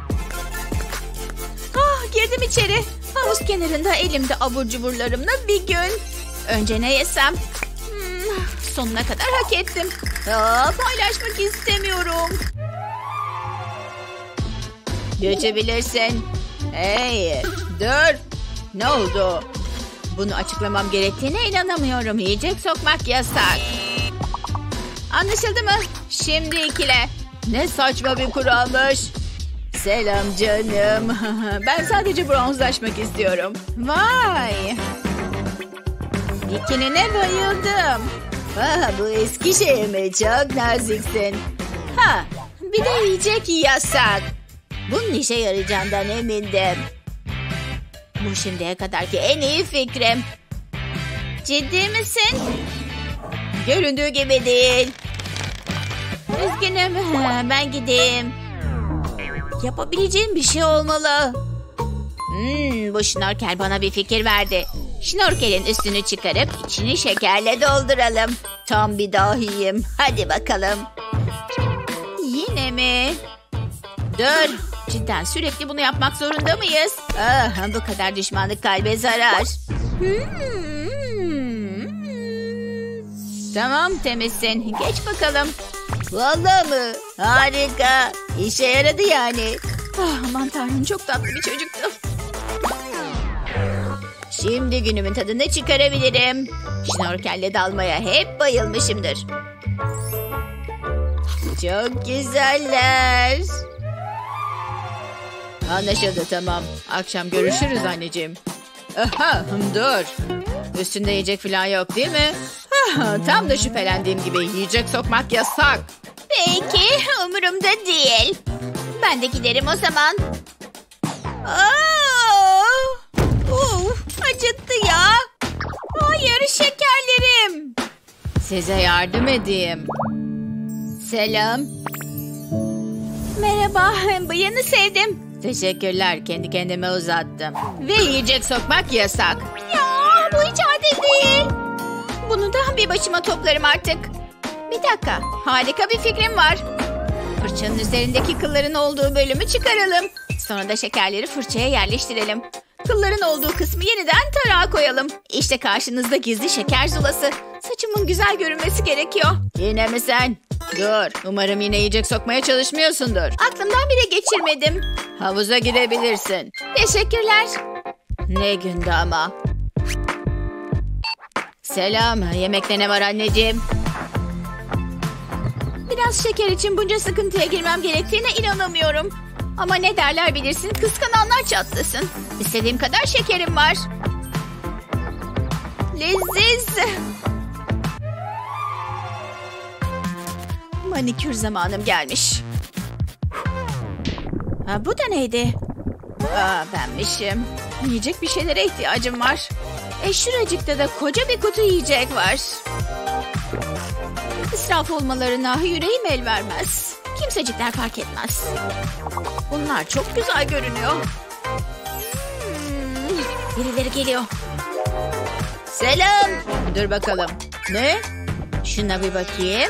Girdim içeri. Havuz kenarında elimde abur cuburlarımla bir gün. Önce ne yesem? Sonuna kadar hak ettim. Paylaşmak istemiyorum. Geçebilirsin. Hey, dur. Ne oldu? Bunu açıklamam gerektiğine inanamıyorum. Yiyecek sokmak yasak. Anlaşıldı mı? Şimdi ikile. Ne saçma bir kuralmış. Selam canım. Ben sadece bronzlaşmak istiyorum. Vay. Bikinine bayıldım. Bu eski şey mi? Çok naziksin. Bir de yiyecek yasak. Bunun işe yarayacağından emindim. Bu şimdiye kadarki en iyi fikrim. Ciddi misin? Göründüğü gibi değil. Üzgünüm. Ben gideyim. Yapabileceğim bir şey olmalı. Bu şnorkel bana bir fikir verdi. Şnorkelin üstünü çıkarıp içini Şekerle dolduralım. Tam bir dahiyim. Hadi bakalım. Yine mi? Dur. Cidden sürekli bunu yapmak zorunda mıyız? Ah, bu kadar düşmanlık kalbe zarar. Tamam, temizsin. Geç bakalım. Vallahi mı? Harika. İşe yaradı yani. Aman tanrım, çok tatlı bir çocuktu. Şimdi günümün tadını çıkarabilirim. Şnorkelle dalmaya hep bayılmışımdır. Çok güzeller. Anlaşıldı, tamam. Akşam görüşürüz anneciğim. Aha, dur. Üstünde yiyecek falan yok değil mi? Tam da şüphelendiğim gibi, yiyecek sokmak yasak. Peki, umurumda değil. Ben de giderim o zaman. Acıttı ya. Hayır, şekerlerim. Size yardım edeyim. Selam. Merhaba, bıyığını sevdim. Teşekkürler, kendi kendime uzattım. Ve yiyecek sokmak yasak. Ya, bu hiç adil değil. Bunu da bir başıma toplarım artık. Bir dakika, harika bir fikrim var. Fırçanın üzerindeki kılların olduğu bölümü çıkaralım. Sonra da şekerleri fırçaya yerleştirelim. Kılların olduğu kısmı yeniden tarağa koyalım. İşte karşınızda gizli şeker zulası. Saçımın güzel görünmesi gerekiyor. Yine mi sen? Dur, umarım yine yiyecek sokmaya çalışmıyorsundur. Aklımdan bile geçirmedim. Havuza girebilirsin. Teşekkürler. Ne gündü ama. Selam, yemekte ne var anneciğim? Biraz şeker için bunca sıkıntıya girmem gerektiğine inanamıyorum. Ama ne derler bilirsin, kıskananlar çatlasın. İstediğim kadar şekerim var. Leziz. Manikür zamanım gelmiş. Bu da neydi? Benmişim. Yiyecek bir şeylere ihtiyacım var. Şuracıkta da koca bir kutu yiyecek var. İsraf olmalarına yüreğim el vermez. Kimsecikler fark etmez. Bunlar çok güzel görünüyor. Birileri geliyor. Selam. Dur bakalım. Ne? Şuna bir bakayım.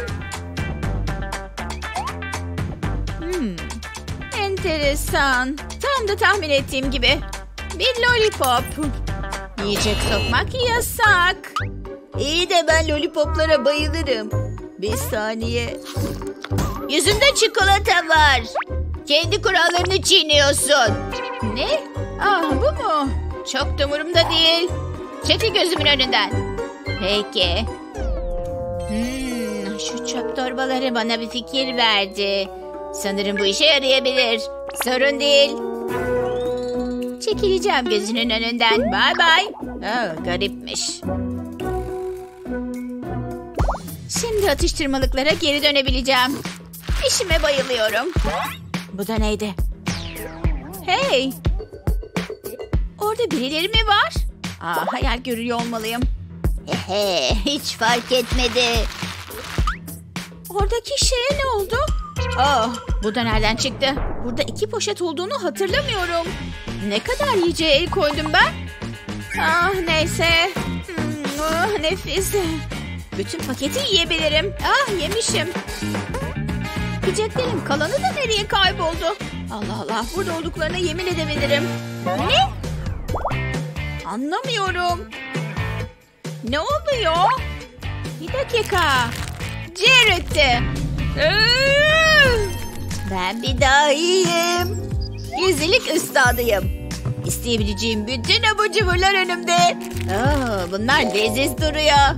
Enteresan. Tam da tahmin ettiğim gibi. Bir lollipop. Yiyecek sokmak yasak. İyi de ben lollipoplara bayılırım. Bir saniye. Yüzünde çikolata var. Kendi kurallarını çiğniyorsun. Ne? Bu mu? Çok da umurumda değil. Çekil gözümün önünden. Peki. Şu çöp torbaları bana bir fikir verdi. Sanırım bu işe yarayabilir. Sorun değil. Çekileceğim gözünün önünden. Bye bye. Garipmiş. Şimdi atıştırmalıklara geri dönebileceğim. İşime bayılıyorum. Bu da neydi? Hey! Orada birileri mi var? Hayal görüyor olmalıyım. Hiç fark etmedi. Oradaki şeye ne oldu? Bu da nereden çıktı? Burada 2 poşet olduğunu hatırlamıyorum. Ne kadar yiyeceğe el koydum ben? Neyse. Nefis. Bütün paketi yiyebilirim. Yemişim. Yiyeceklerin kalanı da nereye kayboldu? Allah Allah, burada olduklarına yemin edebilirim. Ne? Anlamıyorum. Ne oluyor? Bir dakika. Jared'ti. Ben bir daha iyiyim. Gizlilik üstadıyım. İsteyebileceğim bütün abur cuburlar önümde. Bunlar leziz duruyor.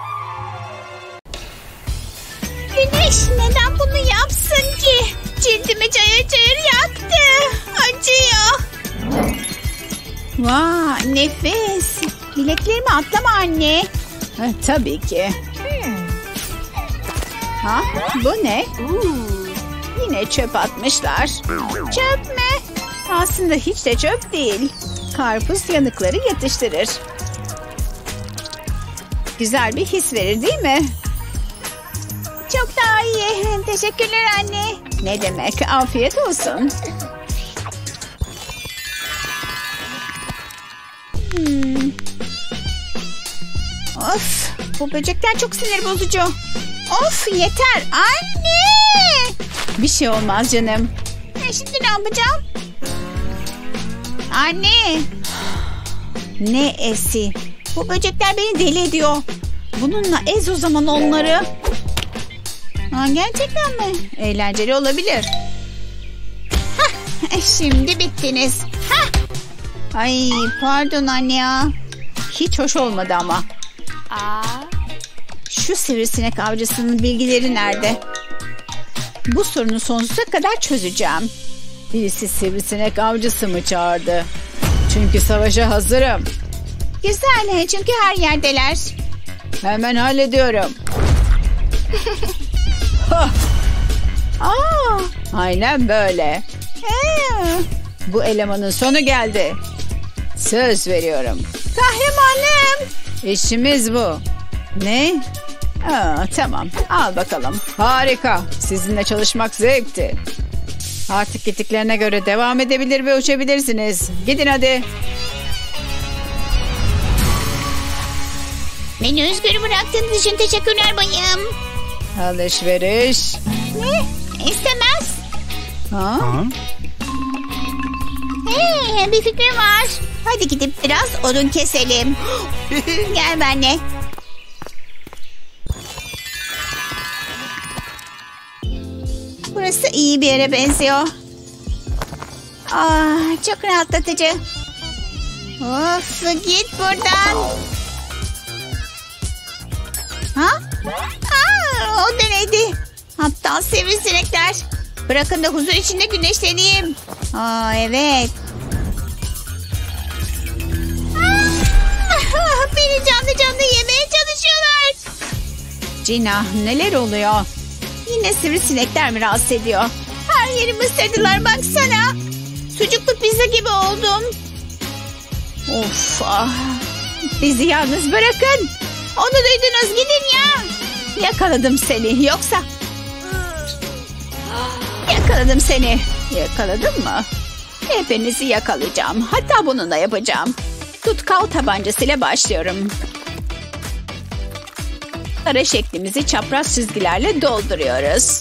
Güneş neden bunu yapsın ki? Cildimi cayır cayır yaktı. Acıyor. Vay, nefis. Bileklerimi atlama anne. Tabii ki. Bu ne? Yine çöp atmışlar. Çöp mü? Aslında hiç de çöp değil. Karpuz yanıkları yatıştırır. Güzel bir his verir değil mi? Çok daha iyi. Teşekkürler anne. Ne demek? Afiyet olsun. Of, bu böcekler çok sinir bozucu. Of, yeter anne. Bir şey olmaz canım. Şimdi ne yapacağım? Anne. Ne esi? Bu böcekler beni deli ediyor. Bununla ez o zaman onları. Gerçekten mi? Eğlenceli olabilir. Şimdi bittiniz. Ay pardon anne ya. Hiç hoş olmadı ama. Şu sivrisinek avcısının bilgileri nerede? Bu sorunu sonsuza kadar çözeceğim. Birisi sivrisinek avcısı mı çağırdı? Çünkü savaşa hazırım. Güzel, çünkü her yerdeler. Hemen hallediyorum. Aynen böyle. Bu elemanın sonu geldi. Söz veriyorum. Kahramanım. İşimiz bu. Ne? Tamam, al bakalım. Harika. Sizinle çalışmak zevkti. Artık gittiklerine göre devam edebilir ve uçabilirsiniz. Gidin hadi. Beni özgür bıraktığınız için teşekkürler bayım. Alışveriş. Ne? İstemez. Bir fikrim var. Hadi gidip biraz odun keselim. Gel benimle. Burası iyi bir yere benziyor. Çok rahatlatıcı. Of, git buradan. O da neydi? Aptal sivrisinekler. Bırakın da huzur içinde güneşleneyim. Evet. Beni canlı canlı yemeye çalışıyorlar. Cina, neler oluyor? Yine sivrisinekler mi rahatsız ediyor? Her yerimi ısırdılar, baksana. Sucuklu pizza gibi oldum. Of, bizi yalnız bırakın. Onu duydunuz, gidin ya. Yakaladım seni, yoksa... Yakaladım seni. Yakaladın mı? Hepinizi yakalayacağım. Hatta bunu da yapacağım. Tutkal tabancasıyla başlıyorum. Kare şeklimizi çapraz çizgilerle dolduruyoruz.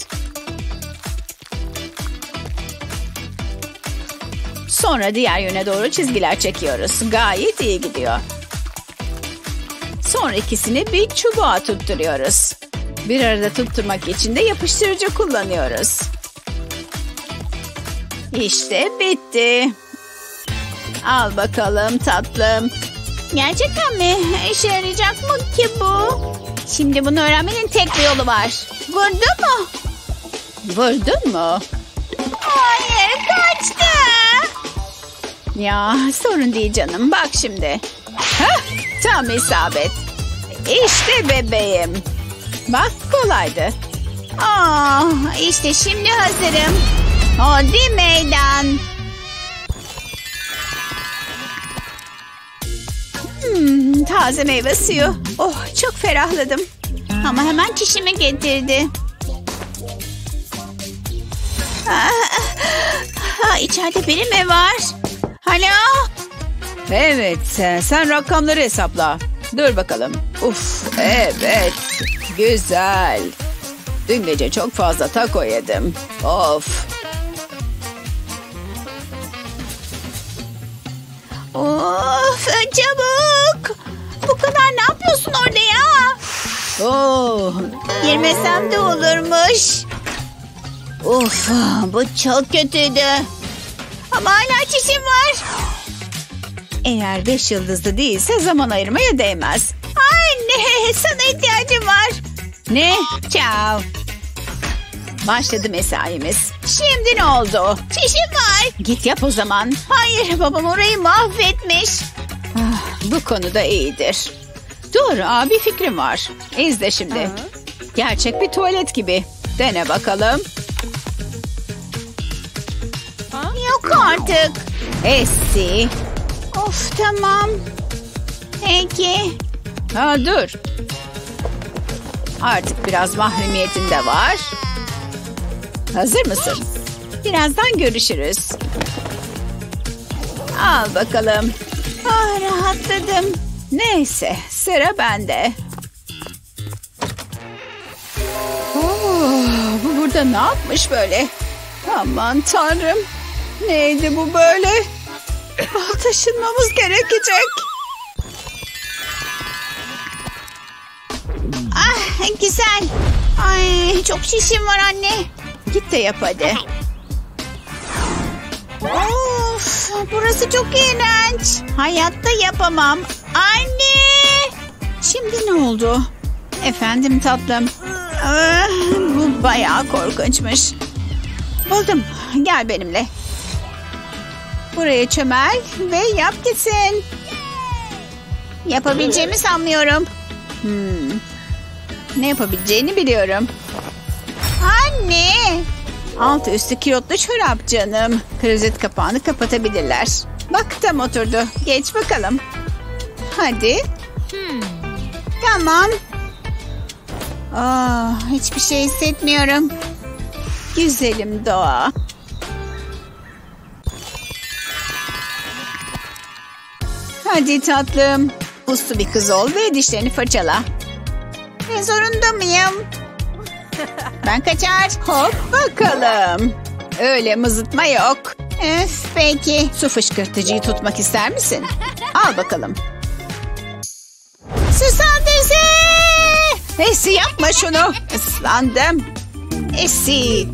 Sonra diğer yöne doğru çizgiler çekiyoruz. Gayet iyi gidiyor. Sonra ikisini bir çubuğa tutturuyoruz. Bir arada tutturmak için de yapıştırıcı kullanıyoruz. İşte bitti. Al bakalım tatlım. Gerçekten mi? İşe yarayacak mı ki bu? Şimdi bunu öğrenmenin tek bir yolu var. Vurdun mu? Vurdun mu? Hayır, kaçtı. Ya sorun değil canım. Bak şimdi. Tam isabet. İşte bebeğim. Bak kolaydı. İşte şimdi hazırım. Hadi meydan. Taze meyve suyu. Oh, çok ferahladım. Ama hemen çişimi getirdi. İçeride biri mi var? Alo? Evet, sen rakamları hesapla. Dur bakalım. Evet. Güzel. Dün gece çok fazla taco yedim. Of, çabuk. Bu kadar ne yapıyorsun orada ya? Girmesem de olurmuş. Of, bu çok kötüydü. Ama hala çişim var. eğer 5 yıldızlı değilse zaman ayırmaya değmez. Anne, sana ihtiyacım var. Ne? Ciao. Başladı mesaimiz. Şimdi ne oldu? Çişim var. Git yap o zaman. Hayır, babam orayı mahvetmiş. Bu konuda iyidir. Dur, bir fikrim var. İzle şimdi. Gerçek bir tuvalet gibi. Dene bakalım. Yok artık. Essi. Of, tamam. Peki. Dur. Artık biraz mahremiyetin de var. Hazır mısın? Birazdan görüşürüz. Al bakalım. Rahatladım. Neyse, sıra bende. Bu burada ne yapmış böyle? Aman tanrım. Neydi bu böyle? Taşınmamız gerekecek. Ah, güzel. Ay, çok şişim var anne. Git de yap hadi. Of, burası çok iğrenç. Hayatta yapamam. Anne! Şimdi ne oldu? Efendim tatlım. Bu bayağı korkunçmuş. Buldum. Gel benimle. Buraya çömel ve yap gitsin. Yapabileceğimi sanmıyorum. Ne yapabileceğini biliyorum. Anne! Altı üstü kilotlu çorap canım. Klozet kapağını kapatabilirler. Bak tam oturdu. Geç bakalım. Hadi. Tamam. Hiçbir şey hissetmiyorum. Güzelim doğa. Hadi tatlım. Uslu bir kız ol ve dişlerini fırçala. Zorunda mıyım? Ben kaçar. Hop bakalım. Öyle mızıtma yok. Öf, peki. Su fışkırtıcıyı tutmak ister misin? Al bakalım. Su saldırısı! Esi yapma şunu. Islandım. Esi.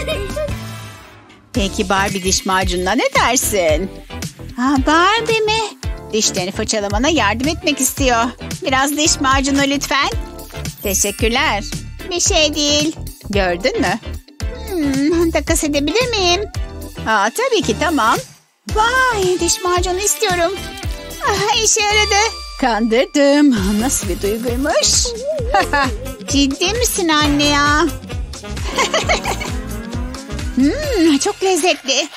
Peki Barbie diş macununa ne dersin? Barbie mi? Dişlerini fırçalamana yardım etmek istiyor. Biraz diş macunu lütfen. Teşekkürler. Bir şey değil. Gördün mü? Takas edebilir miyim? Tabii ki tamam. Vay, diş macunu istiyorum. İşe yaradı. Kandırdım. Nasıl bir duyguymuş? Ciddi misin anne ya? Çok lezzetli.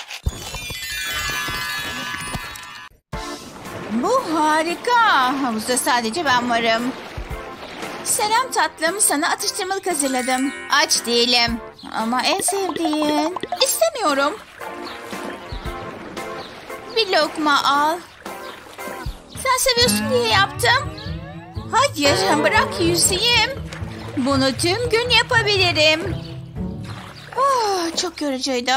Bu harika. Havuzda sadece ben varım. Selam tatlım. Sana atıştırmalık hazırladım. Aç değilim. Ama en sevdiğin. İstemiyorum. Bir lokma al. Sen seviyorsun diye yaptım. Hayır, bırak yüzeyim. Bunu tüm gün yapabilirim. Çok yorucuydu.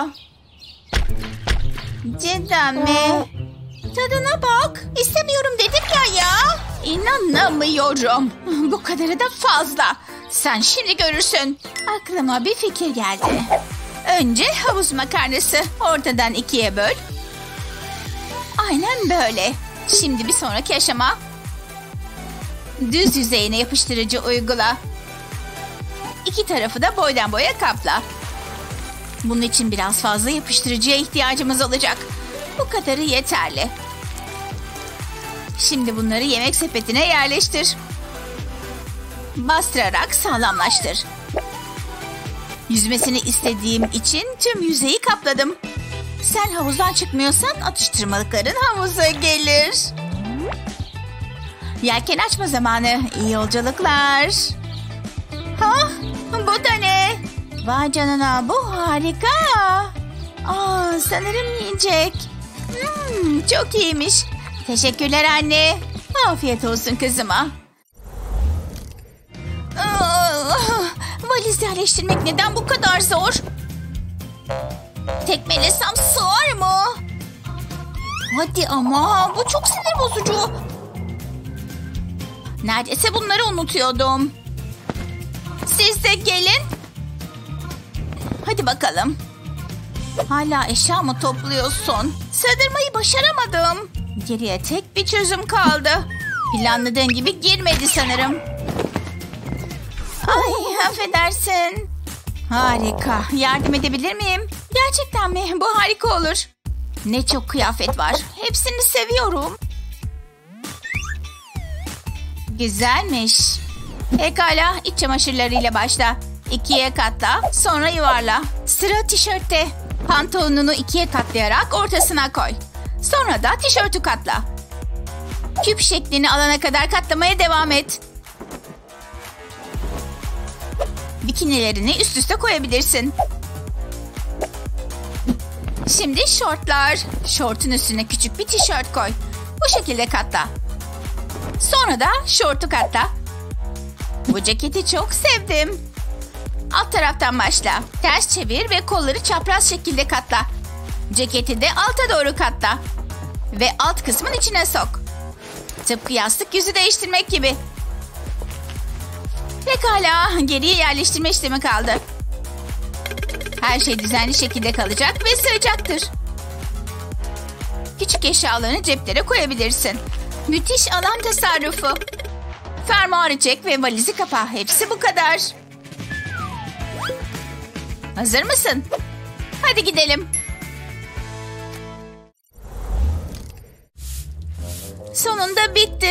Cidden mi? Tadına bak. İstemiyorum dedim ya. İnanamıyorum. Bu kadarı da fazla. Sen şimdi görürsün. Aklıma bir fikir geldi. Önce havuz makarnası. Ortadan ikiye böl. Aynen böyle. Şimdi bir sonraki aşama. Düz yüzeyine yapıştırıcı uygula. İki tarafı da boydan boya kapla. Bunun için biraz fazla yapıştırıcıya ihtiyacımız olacak. Bu kadarı yeterli. Şimdi bunları yemek sepetine yerleştir. Bastırarak sağlamlaştır. Yüzmesini istediğim için tüm yüzeyi kapladım. Sen havuzdan çıkmıyorsan atıştırmalıkların havuza gelir. Yelken açma zamanı. İyi yolculuklar. Bu da ne? Vay canına, bu harika. Sanırım yiyecek. Çok iyiymiş. Teşekkürler anne. Afiyet olsun kızıma. Valiz yerleştirmek neden bu kadar zor? Tekmelesem sığar mı? Hadi ama, bu çok sinir bozucu. Neredeyse bunları unutuyordum. Siz de gelin. Hadi bakalım. Hala eşya mı topluyorsun? Sığdırmayı başaramadım. Geriye tek bir çözüm kaldı. Planladığın gibi girmedi sanırım. Ay, affedersin. Harika. Yardım edebilir miyim? Gerçekten mi? Bu harika olur. Ne çok kıyafet var. Hepsini seviyorum. Güzelmiş. Pekala, iç çamaşırlarıyla başla. 2'ye katla, sonra yuvarla. Sıra tişörtte. Pantolonunu 2'ye katlayarak ortasına koy. Sonra da tişörtü katla. Küp şeklini alana kadar katlamaya devam et. Bikinilerini üst üste koyabilirsin. Şimdi şortlar. Şortun üstüne küçük bir tişört koy. Bu şekilde katla. Sonra da şortu katla. Bu ceketi çok sevdim. Alt taraftan başla. Ters çevir ve kolları çapraz şekilde katla. Ceketi de alta doğru katla. Ve alt kısmın içine sok. Tıpkı yastık yüzü değiştirmek gibi. Pekala, geriye yerleştirme işlemi kaldı. Her şey düzenli şekilde kalacak ve sığacaktır. Küçük eşyalarını ceplere koyabilirsin. Müthiş alan tasarrufu. Fermuarı çek ve valizi kapa. Hepsi bu kadar. Hazır mısın? Hadi gidelim. Sonunda bitti.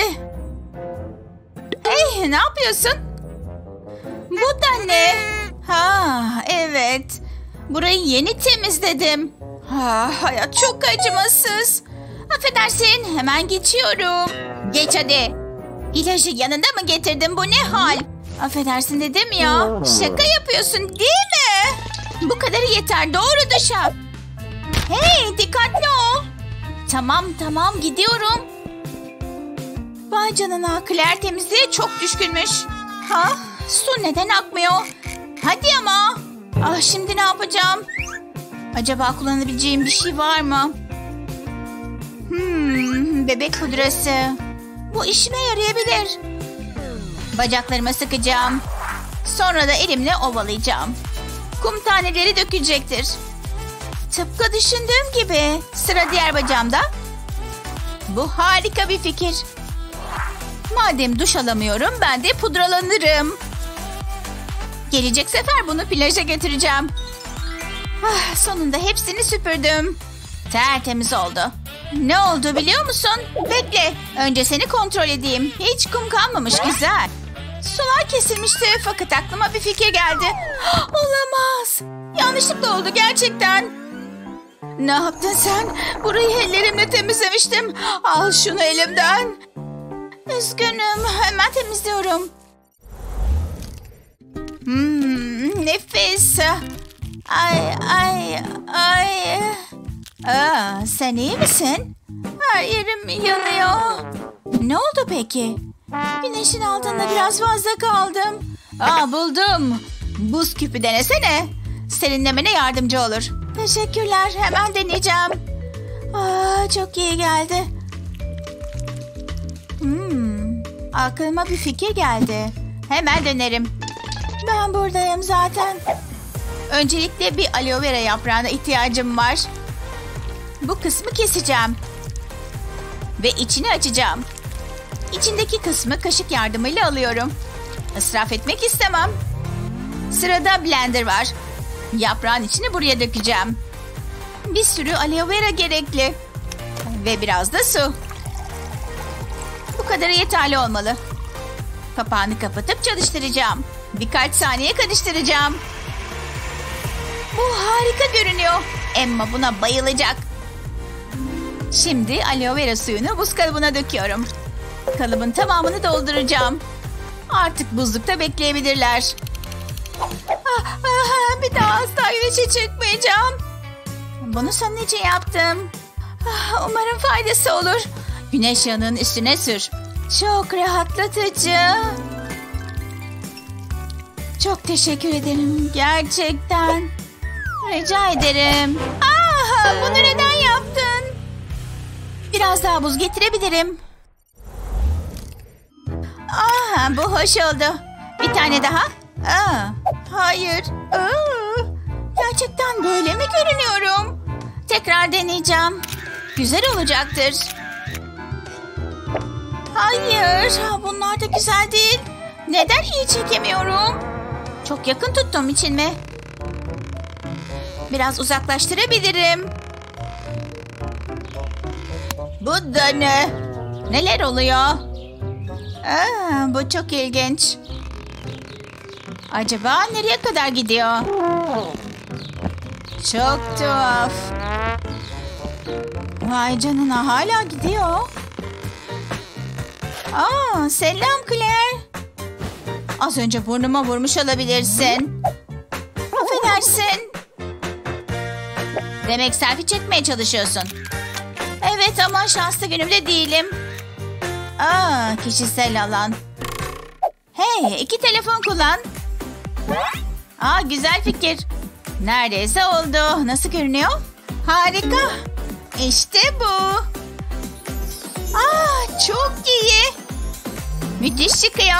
Hey, ne yapıyorsun? Bu da ne? Ha, evet. Burayı yeni temizledim. Ha, hayat çok acımasız. Affedersin, hemen geçiyorum. Geç hadi. İlacı yanında mı getirdin? Bu ne hal? Affedersin dedim ya. Şaka yapıyorsun değil mi? Bu kadarı yeter. Doğru duşa. Hey, dikkatli ol. Tamam gidiyorum. Vay canına, Claire temizliğe çok düşkünmüş. Ha, su neden akmıyor? Hadi ama. Ah, şimdi ne yapacağım? Acaba kullanabileceğim bir şey var mı? Bebek pudrası. Bu işime yarayabilir. Bacaklarıma sıkacağım. Sonra da elimle ovalayacağım. Kum taneleri dökülecektir. Tıpkı düşündüğüm gibi. Sıra diğer bacağımda. Bu harika bir fikir. Madem duş alamıyorum, ben de pudralanırım. Gelecek sefer bunu plaja götüreceğim. Ah, sonunda hepsini süpürdüm. Tertemiz oldu. Ne oldu biliyor musun? Bekle. Önce seni kontrol edeyim. Hiç kum kalmamış, güzel. Sular kesilmişti fakat aklıma bir fikir geldi. Olamaz. Yanlışlıkla oldu gerçekten. Ne yaptın sen? Burayı ellerimle temizlemiştim. Al şunu elimden. Üzgünüm. Hemen temizliyorum. Nefis. Ay. Aa, sen iyi misin? Her yerim yanıyor. Ne oldu peki? Güneşin altında biraz fazla kaldım. Aa, buldum. Buz küpü denesene. Serinlemene yardımcı olur. Teşekkürler. Hemen deneyeceğim. Aa, çok iyi geldi. Aklıma bir fikir geldi. Hemen dönerim. Ben buradayım zaten. Öncelikle bir aloe vera yaprağına ihtiyacım var. Bu kısmı keseceğim. Ve içini açacağım. İçindeki kısmı kaşık yardımıyla alıyorum. İsraf etmek istemem. Sırada blender var. Yaprağın içini buraya dökeceğim. Bir sürü aloe vera gerekli. Ve biraz da su. Bu kadarı yeterli olmalı. Kapağını kapatıp çalıştıracağım. Birkaç saniye karıştıracağım. Bu harika görünüyor. Emma buna bayılacak. Şimdi aloe vera suyunu buz kalıbına döküyorum. Kalıbın tamamını dolduracağım. Artık buzlukta bekleyebilirler. Bir daha asla güneşe çıkmayacağım. Bunu senin için yaptım. Umarım faydası olur. Güneş yanığının üstüne sür. Çok rahatlatıcı. Çok teşekkür ederim. Gerçekten. Rica ederim. Bunu neden yaptın? Biraz daha buz getirebilirim. Bu hoş oldu. Bir tane daha. Hayır. Gerçekten böyle mi görünüyorum? Tekrar deneyeceğim. Güzel olacaktır. Hayır. Bunlar da güzel değil. Neden iyi çekemiyorum? Çok yakın tuttuğum için mi? Biraz uzaklaştırabilirim. Bu da ne? Neler oluyor? Bu çok ilginç. Acaba nereye kadar gidiyor? Çok tuhaf. Vay canına, hala gidiyor. Selam Claire. Az önce burnuma vurmuş olabilirsin. Affedersin. Demek selfie çekmeye çalışıyorsun. Evet ama şanslı günümde değilim. Kişisel alan. Hey, 2 telefon kullan. Güzel fikir. Neredeyse oldu. Nasıl görünüyor? Harika. İşte bu. Çok iyi. Müthiş çıkıyor.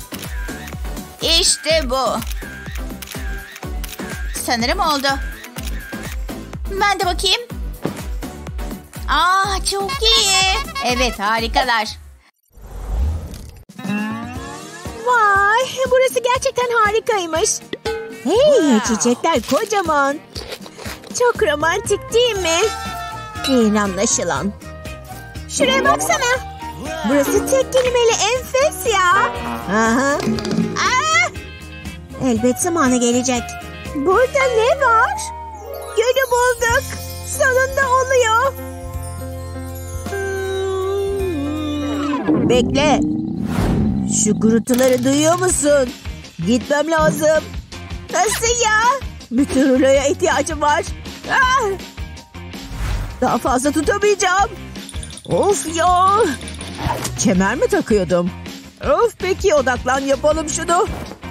İşte bu. Sanırım oldu. Ben de bakayım. Çok iyi. Evet, harikalar. Vay, burası gerçekten harikaymış. Hey, çiçekler kocaman. Çok romantik değil mi? Değil anlaşılan. Şuraya baksana. Burası tek kelimeyle enfes ya. Aha. Elbet zamanı gelecek. Burada ne var? Gölü bulduk. Sonunda oluyor. Bekle. Şu gürültüleri duyuyor musun? Gitmem lazım. Nasıl ya? Bütün ruloya ihtiyacım var. Daha fazla tutamayacağım. Of ya. Kemer mi takıyordum? Of, peki odaklan, yapalım şunu.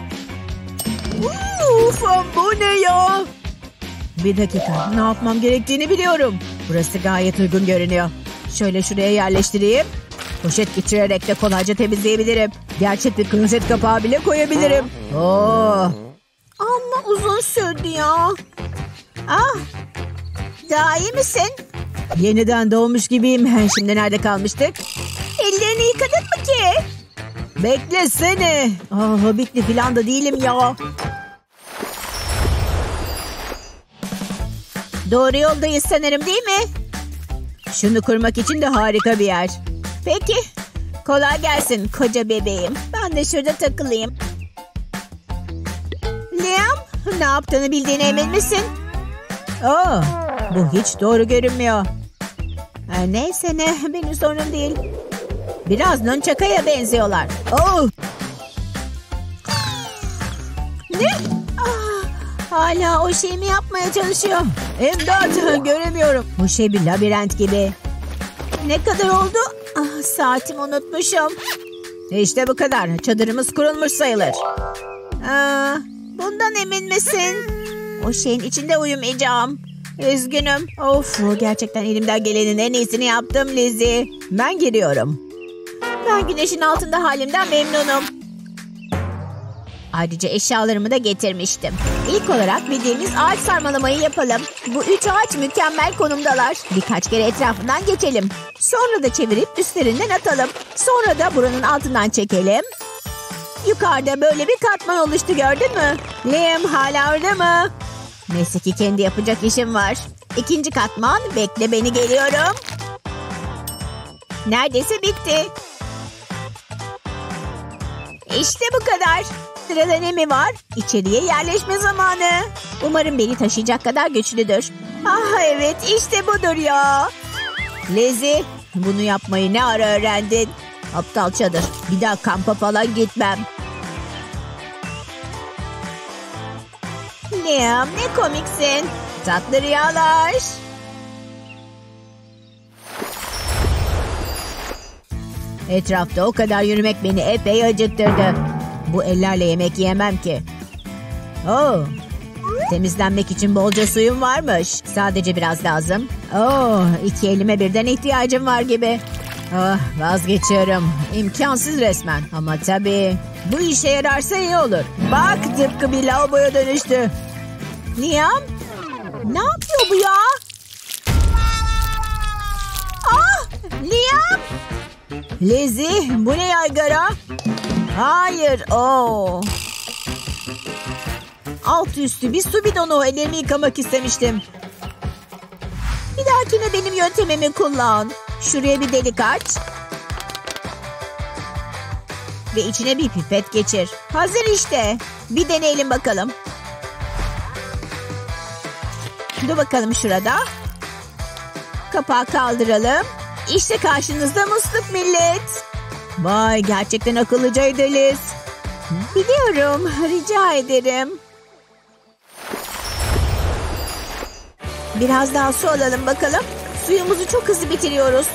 Uf, bu ne ya? Bir dakika, ne yapmam gerektiğini biliyorum. Burası gayet uygun görünüyor. Şöyle şuraya yerleştireyim. Poşet geçirerek de kolayca temizleyebilirim. Gerçek bir klozet kapağı bile koyabilirim. Ama uzun sürdü ya. Daha iyi misin? Yeniden doğmuş gibiyim. Şimdi nerede kalmıştık? Ellerini yıkadın mı ki? Beklesene. Hobbitli falan da değilim ya. Doğru yoldayız sanırım, değil mi? Şunu kurmak için de harika bir yer. Peki. Kolay gelsin koca bebeğim. Ben de şurada takılayım. Liam, ne yaptığını bildiğine emin misin? Bu hiç doğru görünmüyor. Neyse ne, benim sorunum değil. Biraz nunchaka'ya benziyorlar. Ne? Hala o şeyimi yapmaya çalışıyor. İmdat, göremiyorum. Bu şey bir labirent gibi. Ne kadar oldu? Saatimi unutmuşum. İşte bu kadar. Çadırımız kurulmuş sayılır. Bundan emin misin? O şeyin içinde uyumayacağım. Üzgünüm. Of, gerçekten elimden gelenin en iyisini yaptım Lizzie. Ben giriyorum. Ben güneşin altında halimden memnunum. Ayrıca eşyalarımı da getirmiştim. İlk olarak bildiğimiz ağaç sarmalamayı yapalım. Bu 3 ağaç mükemmel konumdalar. Birkaç kere etrafından geçelim. Sonra da çevirip üstlerinden atalım. Sonra da buranın altından çekelim. Yukarıda böyle bir katman oluştu, gördün mü? Liam hala orada mı? Neyse ki kendi yapacak işim var. İkinci katman, bekle beni, geliyorum. Neredeyse bitti. İşte bu kadar. Sırada ne mi var? İçeriye yerleşme zamanı. Umarım beni taşıyacak kadar güçlüdür. Evet, işte budur ya. Lizzie, bunu yapmayı ne ara öğrendin? Aptal çadır. Bir daha kampa falan gitmem. Liam, ne komiksin. Tatlı rüyalar. Etrafta o kadar yürümek beni epey acıktırdı. Bu ellerle yemek yiyemem ki. Temizlenmek için bolca suyum varmış. Sadece biraz lazım. 2 elime birden ihtiyacım var gibi. Vazgeçiyorum. İmkansız resmen. Ama tabii bu işe yararsa iyi olur. Bak, tıpkı bir lavaboya dönüştü. Liam, ne yapıyor bu ya? Liam! Lizzie, bu ne yaygara? Hayır, Alt üstü bir su bidonu, ellerimi yıkamak istemiştim. Bir dahakine benim yöntemimi kullan. Şuraya bir delik aç. Ve içine bir pipet geçir. Hazır işte. Bir deneyelim bakalım. Dur bakalım şurada. Kapağı kaldıralım. İşte karşınızda musluk millet. Vay, gerçekten akıllıcaydı Liz. Biliyorum, rica ederim. Biraz daha su alalım bakalım. Suyumuzu çok hızlı bitiriyoruz.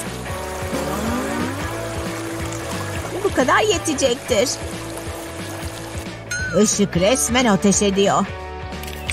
Bu kadar yetecektir. Işık resmen ateş ediyor.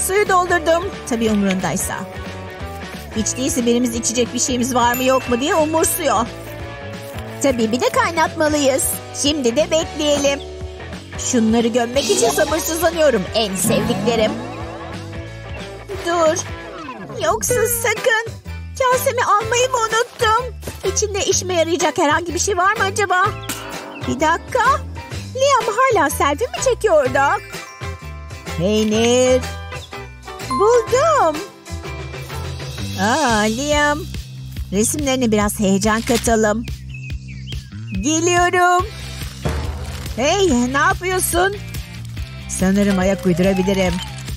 Suyu doldurdum. Tabii umurundaysa. Hiç değilse birimiz içecek bir şeyimiz var mı yok mu diye umursuyor. Tabii bir de kaynatmalıyız. Şimdi de bekleyelim. Şunları gömmek için sabırsızlanıyorum. En sevdiklerim. Dur. Yoksa sakın. Kasemi almayı mı unuttum? İçinde işime yarayacak herhangi bir şey var mı acaba? Bir dakika. Liam hala selfie mi çekiyor orada? Peynir. Buldum. Liam. Resimlerine biraz heyecan katalım. Geliyorum. Hey, ne yapıyorsun? Sanırım ayak uydurabilirim.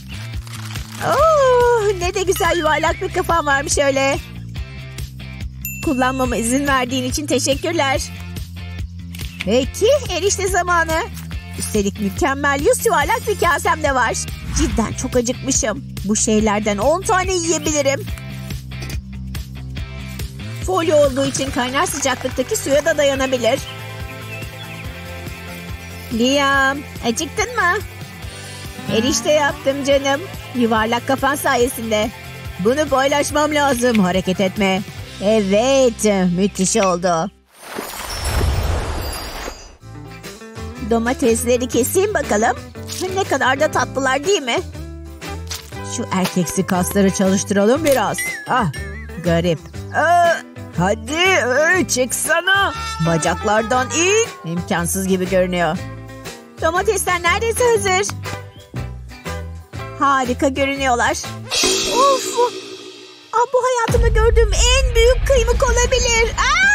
Ne de güzel yuvarlak bir kafam varmış öyle. Kullanmama izin verdiğin için teşekkürler. Peki, erişte zamanı. Üstelik mükemmel yüz yuvarlak bir kasem de var. Cidden çok acıkmışım. Bu şeylerden 10 tane yiyebilirim. Folyo olduğu için kaynar sıcaklıktaki suya da dayanabilir. Liam, acıktın mı? Erişte yaptım canım. Yuvarlak kafan sayesinde. Bunu paylaşmam lazım, hareket etme. Evet, müthiş oldu. Domatesleri keseyim bakalım. Ne kadar da tatlılar değil mi? Şu erkeksi kasları çalıştıralım biraz. Garip. Hadi çıksana. Bacaklardan in. İmkansız gibi görünüyor. Domatesler neredeyse hazır. Harika görünüyorlar. Of. Bu hayatımda gördüğüm en büyük kıymık olabilir.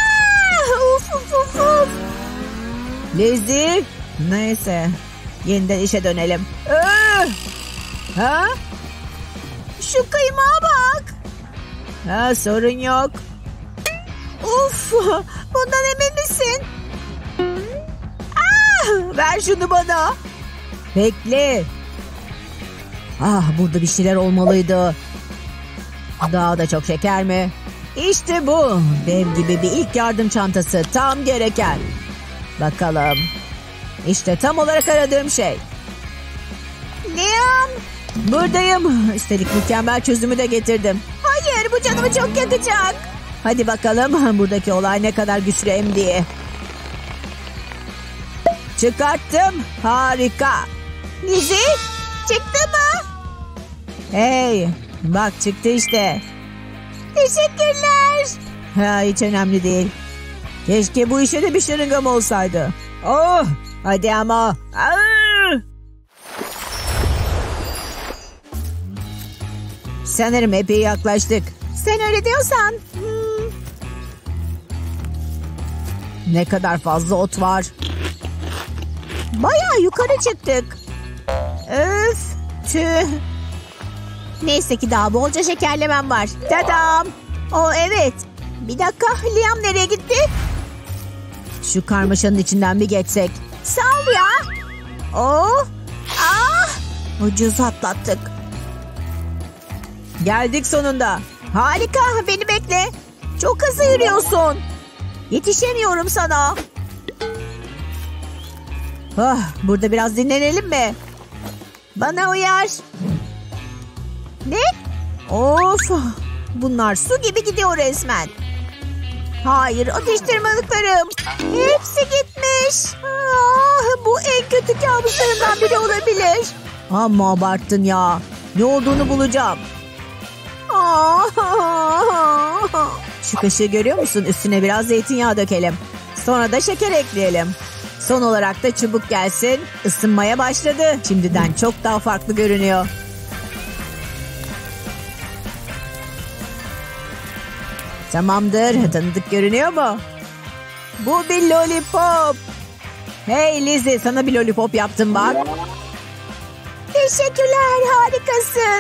Of. Lizzie. Neyse. Yeniden işe dönelim. Şu kıymağa bak. Sorun yok. Of. Bundan emin misin? Ver şunu bana. Bekle. Burada bir şeyler olmalıydı. Daha da çok şeker mi? İşte bu. Dev gibi bir ilk yardım çantası. Tam gereken. Bakalım. İşte tam olarak aradığım şey. Liam. Buradayım. Üstelik mükemmel çözümü de getirdim. Hayır, bu canımı çok yakacak. Hadi bakalım buradaki olay ne kadar güçlü emdi. Çıkarttım. Harika. Lizzie, çıktı mı? Hey, bak çıktı işte. Teşekkürler. Hiç önemli değil. Keşke bu işe de bir şırıngam olsaydı. Hadi ama. Sanırım epey yaklaştık. Sen öyle diyorsan. Ne kadar fazla ot var. Bayağı yukarı çıktık. Öf. Tüh. Neyse ki daha bolca şekerlemem var. Tadam. Evet. Bir dakika, Liam nereye gitti? Şu karmaşanın içinden bir geçsek. Sağ ol ya. Ucuz atlattık. Geldik sonunda. Harika, beni bekle. Çok hızlı yürüyorsun. Yetişemiyorum sana. Burada biraz dinlenelim mi? Bana uyar. Ne? Of. Bunlar su gibi gidiyor resmen. Hayır, atıştırmalıklarım. Hepsi gitmiş. Bu en kötü kabuslarımdan biri olabilir. Ama abarttın ya. Ne olduğunu bulacağım. Şu kaşığı görüyor musun? Üstüne biraz zeytinyağı dökelim. Sonra da şeker ekleyelim. Son olarak da çubuk gelsin. Isınmaya başladı. Şimdiden çok daha farklı görünüyor. Tamamdır. Tanıdık görünüyor mu? Bu bir lollipop. Hey Lizzie, sana bir lollipop yaptım bak. Teşekkürler, harikasın.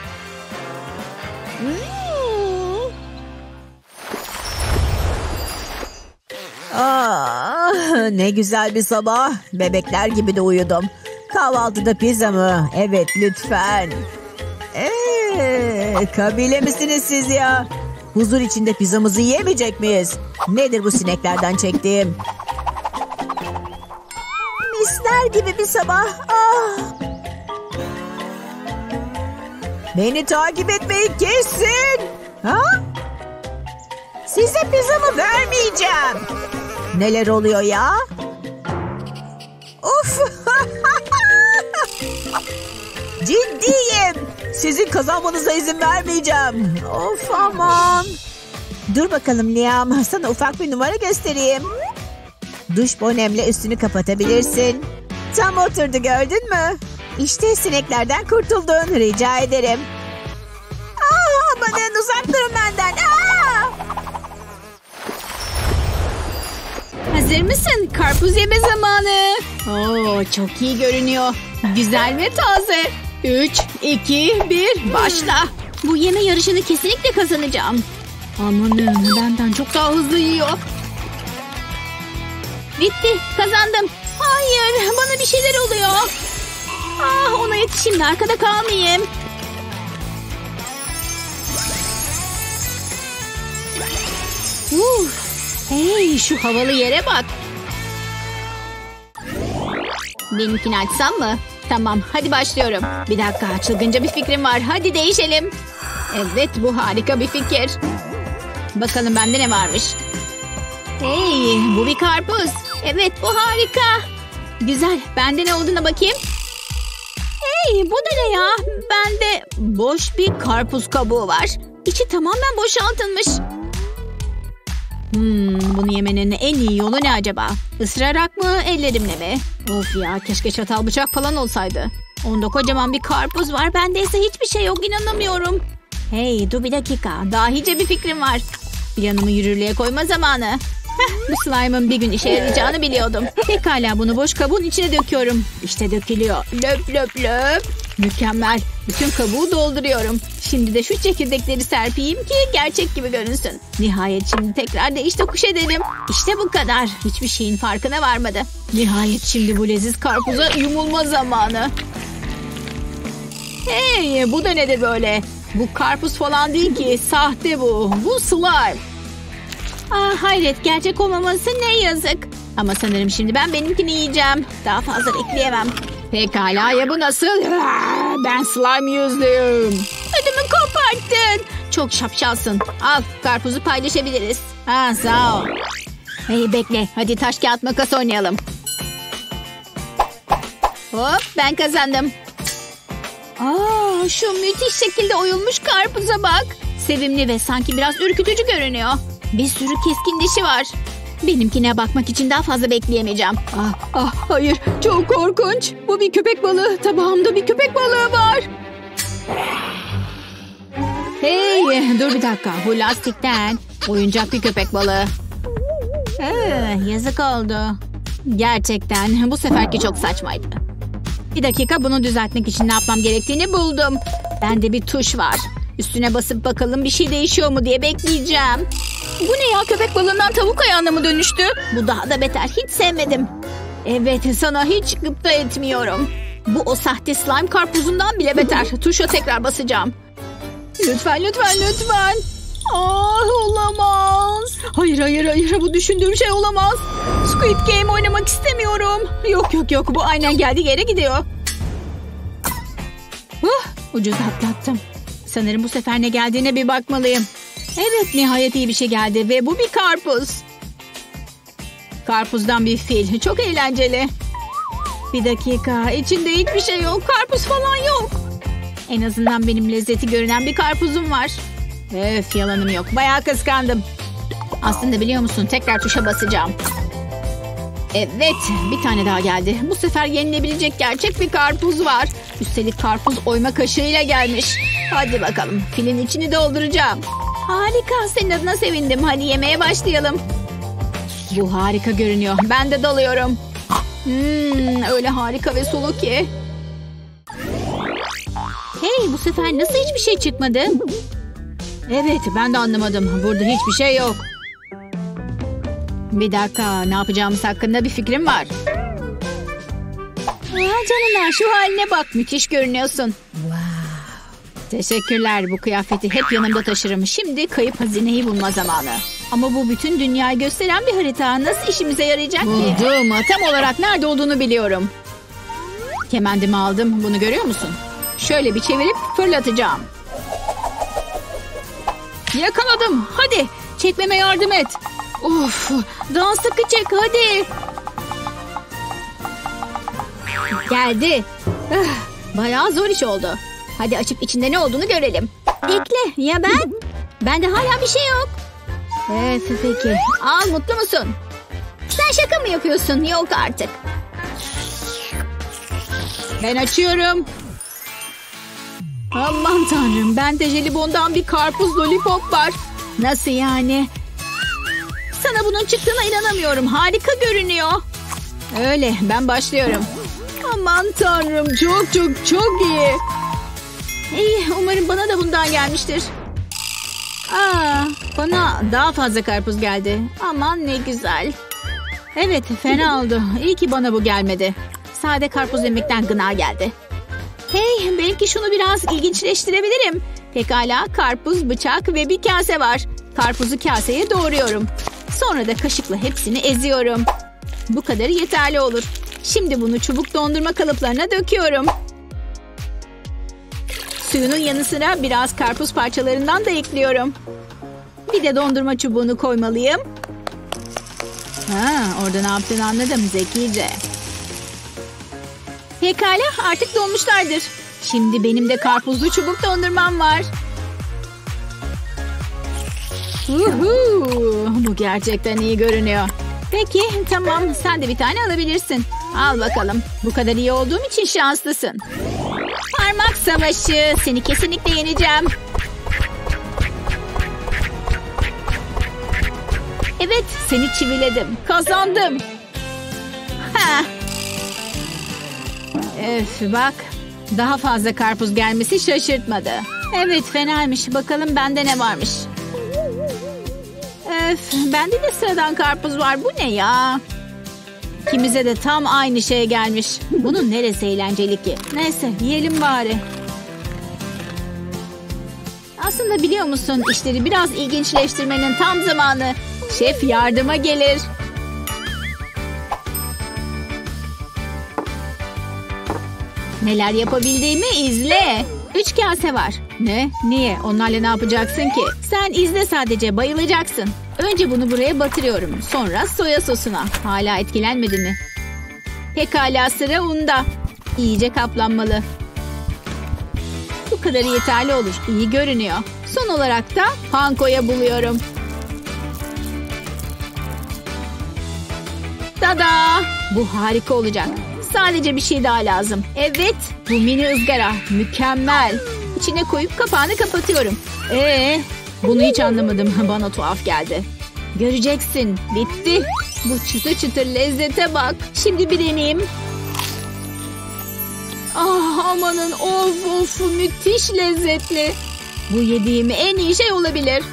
Ne güzel bir sabah. Bebekler gibi de uyudum. Kahvaltıda pizza mı? Evet, lütfen. Kabile misiniz siz ya? Huzur içinde pizzamızı yiyemeyecek miyiz? Nedir bu sineklerden çektiğim? Misler gibi bir sabah. Beni takip etmeyi kesin. Ha? Size pizzamı vermeyeceğim. Neler oluyor ya? Of. Ciddiyim. Sizin kazanmanıza izin vermeyeceğim. Of aman. Dur bakalım Liam. Sana ufak bir numara göstereyim. Duş bonemle üstünü kapatabilirsin. Tam oturdu, gördün mü? İşte sineklerden kurtuldun. Rica ederim. Amanın, uzak durun benden. Hazır mısın? Karpuz yeme zamanı. Oo, çok iyi görünüyor. Güzel ve taze. 3, 2, 1, başla. Bu yeme yarışını kesinlikle kazanacağım. Amanın, benden çok daha hızlı yiyor. Bitti, kazandım. Hayır, bana bir şeyler oluyor. Ona yetişeyim de arkada kalmayayım. Hey, şu havalı yere bak. Benimkini açsam mı? Tamam, hadi başlıyorum. Bir dakika, çılgınca bir fikrim var. Hadi değişelim. Evet, bu harika bir fikir. Bakalım bende ne varmış. Hey, bu bir karpuz. Evet, bu harika. Güzel, bende ne olduğuna bakayım. Hey, bu da ne ya? Bende boş bir karpuz kabuğu var. İçi tamamen boşaltılmış. Bunu yemenin en iyi yolu ne acaba? Isırarak mı, ellerimle mi? Of ya, keşke çatal bıçak falan olsaydı. Onda kocaman bir karpuz var. Bende ise hiçbir şey yok, inanamıyorum. Hey, dur bir dakika. Dahice bir fikrim var. Planımı yürürlüğe koyma zamanı. Bu slime'ın bir gün işe yarayacağını biliyordum. Pekala, bunu boş kabuğun içine döküyorum. İşte dökülüyor. Löp löp löp. Mükemmel. Bütün kabuğu dolduruyorum. Şimdi de şu çekirdekleri serpeyim ki gerçek gibi görünsün. Nihayet şimdi tekrar değiş tokuş edelim. İşte bu kadar. Hiçbir şeyin farkına varmadı. Nihayet şimdi bu leziz karpuza yumulma zamanı. Hey, bu da nedir böyle? Bu karpuz falan değil ki. Sahte bu. Bu slime. Hayret, gerçek olmaması ne yazık. Ama sanırım şimdi ben benimkini yiyeceğim. Daha fazla bekleyemem. Pekala, ya bu nasıl? Ben slime yüzlüyüm. Ödümü koparttın. Çok şapşalsın. Al, karpuzu paylaşabiliriz. Sağ ol. Hey, bekle. Hadi taş kağıt makas oynayalım. Hop, ben kazandım. Şu müthiş şekilde oyulmuş karpuza bak. Sevimli ve sanki biraz ürkütücü görünüyor. Bir sürü keskin dişi var. Benimkine bakmak için daha fazla bekleyemeyeceğim. Hayır, çok korkunç. Bu bir köpek balığı. Tabağımda bir köpek balığı var. Hey, dur bir dakika. Bu lastikten. Oyuncak bir köpek balığı. Yazık oldu. Gerçekten bu seferki çok saçmaydı. Bir dakika, bunu düzeltmek için ne yapmam gerektiğini buldum. Bende bir tuş var. Üstüne basıp bakalım bir şey değişiyor mu diye bekleyeceğim. Bu ne ya, köpek balığından tavuk ayağına mı dönüştü? Bu daha da beter, hiç sevmedim. Evet, sana hiç gıpta etmiyorum. Bu o sahte slime karpuzundan bile beter. Tuşa tekrar basacağım. Lütfen, lütfen, lütfen. Olamaz. Hayır, bu düşündüğüm şey olamaz. Squid Game oynamak istemiyorum. Yok, bu aynen geldiği yere gidiyor. Ucuz atlattım. Sanırım bu sefer ne geldiğine bir bakmalıyım. Evet, nihayet iyi bir şey geldi ve bu bir karpuz. Karpuzdan bir fil. Çok eğlenceli. Bir dakika, içinde hiçbir şey yok. Karpuz falan yok. En azından benim lezzeti görünen bir karpuzum var. Yalanım yok. Bayağı kıskandım. Aslında biliyor musun, tekrar tuşa basacağım. Evet, bir tane daha geldi. Bu sefer yenilebilecek gerçek bir karpuz var. Üstelik karpuz oyma kaşığıyla gelmiş. Hadi bakalım, filin içini dolduracağım. Harika, senin adına sevindim. Hadi yemeye başlayalım. Bu harika görünüyor. Ben de dalıyorum. Öyle harika ve sulu ki. Hey, bu sefer nasıl hiçbir şey çıkmadı? Evet, ben de anlamadım. Burada hiçbir şey yok. Bir dakika, ne yapacağımız hakkında bir fikrim var. Canına, şu haline bak. Müthiş görünüyorsun. Teşekkürler, bu kıyafeti hep yanımda taşırım. Şimdi kayıp hazineyi bulma zamanı. Ama bu bütün dünyayı gösteren bir harita. Nasıl işimize yarayacak ki? Buldum. Tam olarak nerede olduğunu biliyorum. Kemendimi aldım. Bunu görüyor musun? Şöyle bir çevirip fırlatacağım. Yakaladım. Hadi çekmeme yardım et. Of, daha sıkı çek hadi. Geldi. Bayağı zor iş oldu. Hadi açıp içinde ne olduğunu görelim. Bekle ya ben? Bende hala bir şey yok. Evet peki. Al, mutlu musun? Sen şaka mı yapıyorsun? Yok artık. Ben açıyorum. Aman tanrım, bende jelibondan bir karpuz lollipop var. Nasıl yani? Sana bunun çıktığına inanamıyorum. Harika görünüyor. Öyle, ben başlıyorum. Aman tanrım, çok iyi. İyi, umarım bana da bundan gelmiştir. Bana daha fazla karpuz geldi. Aman ne güzel. Evet, fena oldu. İyi ki bana bu gelmedi. Sade karpuz yemekten gına geldi. Hey, belki şunu biraz ilginçleştirebilirim. Pekala, karpuz, bıçak ve bir kase var. Karpuzu kaseye doğruyorum. Sonra da kaşıkla hepsini eziyorum. Bu kadarı yeterli olur. Şimdi bunu çubuk dondurma kalıplarına döküyorum. Suyunun yanı sıra biraz karpuz parçalarından da ekliyorum. Bir de dondurma çubuğunu koymalıyım. Orada ne yaptığını anladım, zekice. Pekala, artık donmuşlardır. Şimdi benim de karpuzlu çubuk dondurmam var. Bu gerçekten iyi görünüyor. Peki tamam, sen de bir tane alabilirsin. Al bakalım. Bu kadar iyi olduğum için şanslısın. Parmak savaşı. Seni kesinlikle yeneceğim. Evet, seni çiviledim. Kazandım. Bak. Daha fazla karpuz gelmesi şaşırtmadı. Evet, fenaymış. Bakalım bende ne varmış. Bende de sıradan karpuz var. Bu ne ya? İkimize de tam aynı şey gelmiş. Bunun neresi eğlenceli ki? Neyse, yiyelim bari. Aslında biliyor musun, işleri biraz ilginçleştirmenin tam zamanı. Şef yardıma gelir. Neler yapabildiğimi izle. 3 kase var. Ne? Niye? Onlarla ne yapacaksın ki? Sen izle sadece, bayılacaksın. Önce bunu buraya batırıyorum. Sonra soya sosuna. Hala etkilenmedi mi? Pekala, sıra unda. İyice kaplanmalı. Bu kadarı yeterli olur. İyi görünüyor. Son olarak da pankoya buluyorum. Tada! Bu harika olacak. Sadece bir şey daha lazım. Evet, bu mini ızgara. Mükemmel. İçine koyup kapağını kapatıyorum. Bunu hiç anlamadım. Bana tuhaf geldi. Göreceksin. Bitti. Bu çıtır çıtır lezzete bak. Şimdi bir deneyeyim. Amanın, of müthiş lezzetli. Bu yediğim en iyi şey olabilir.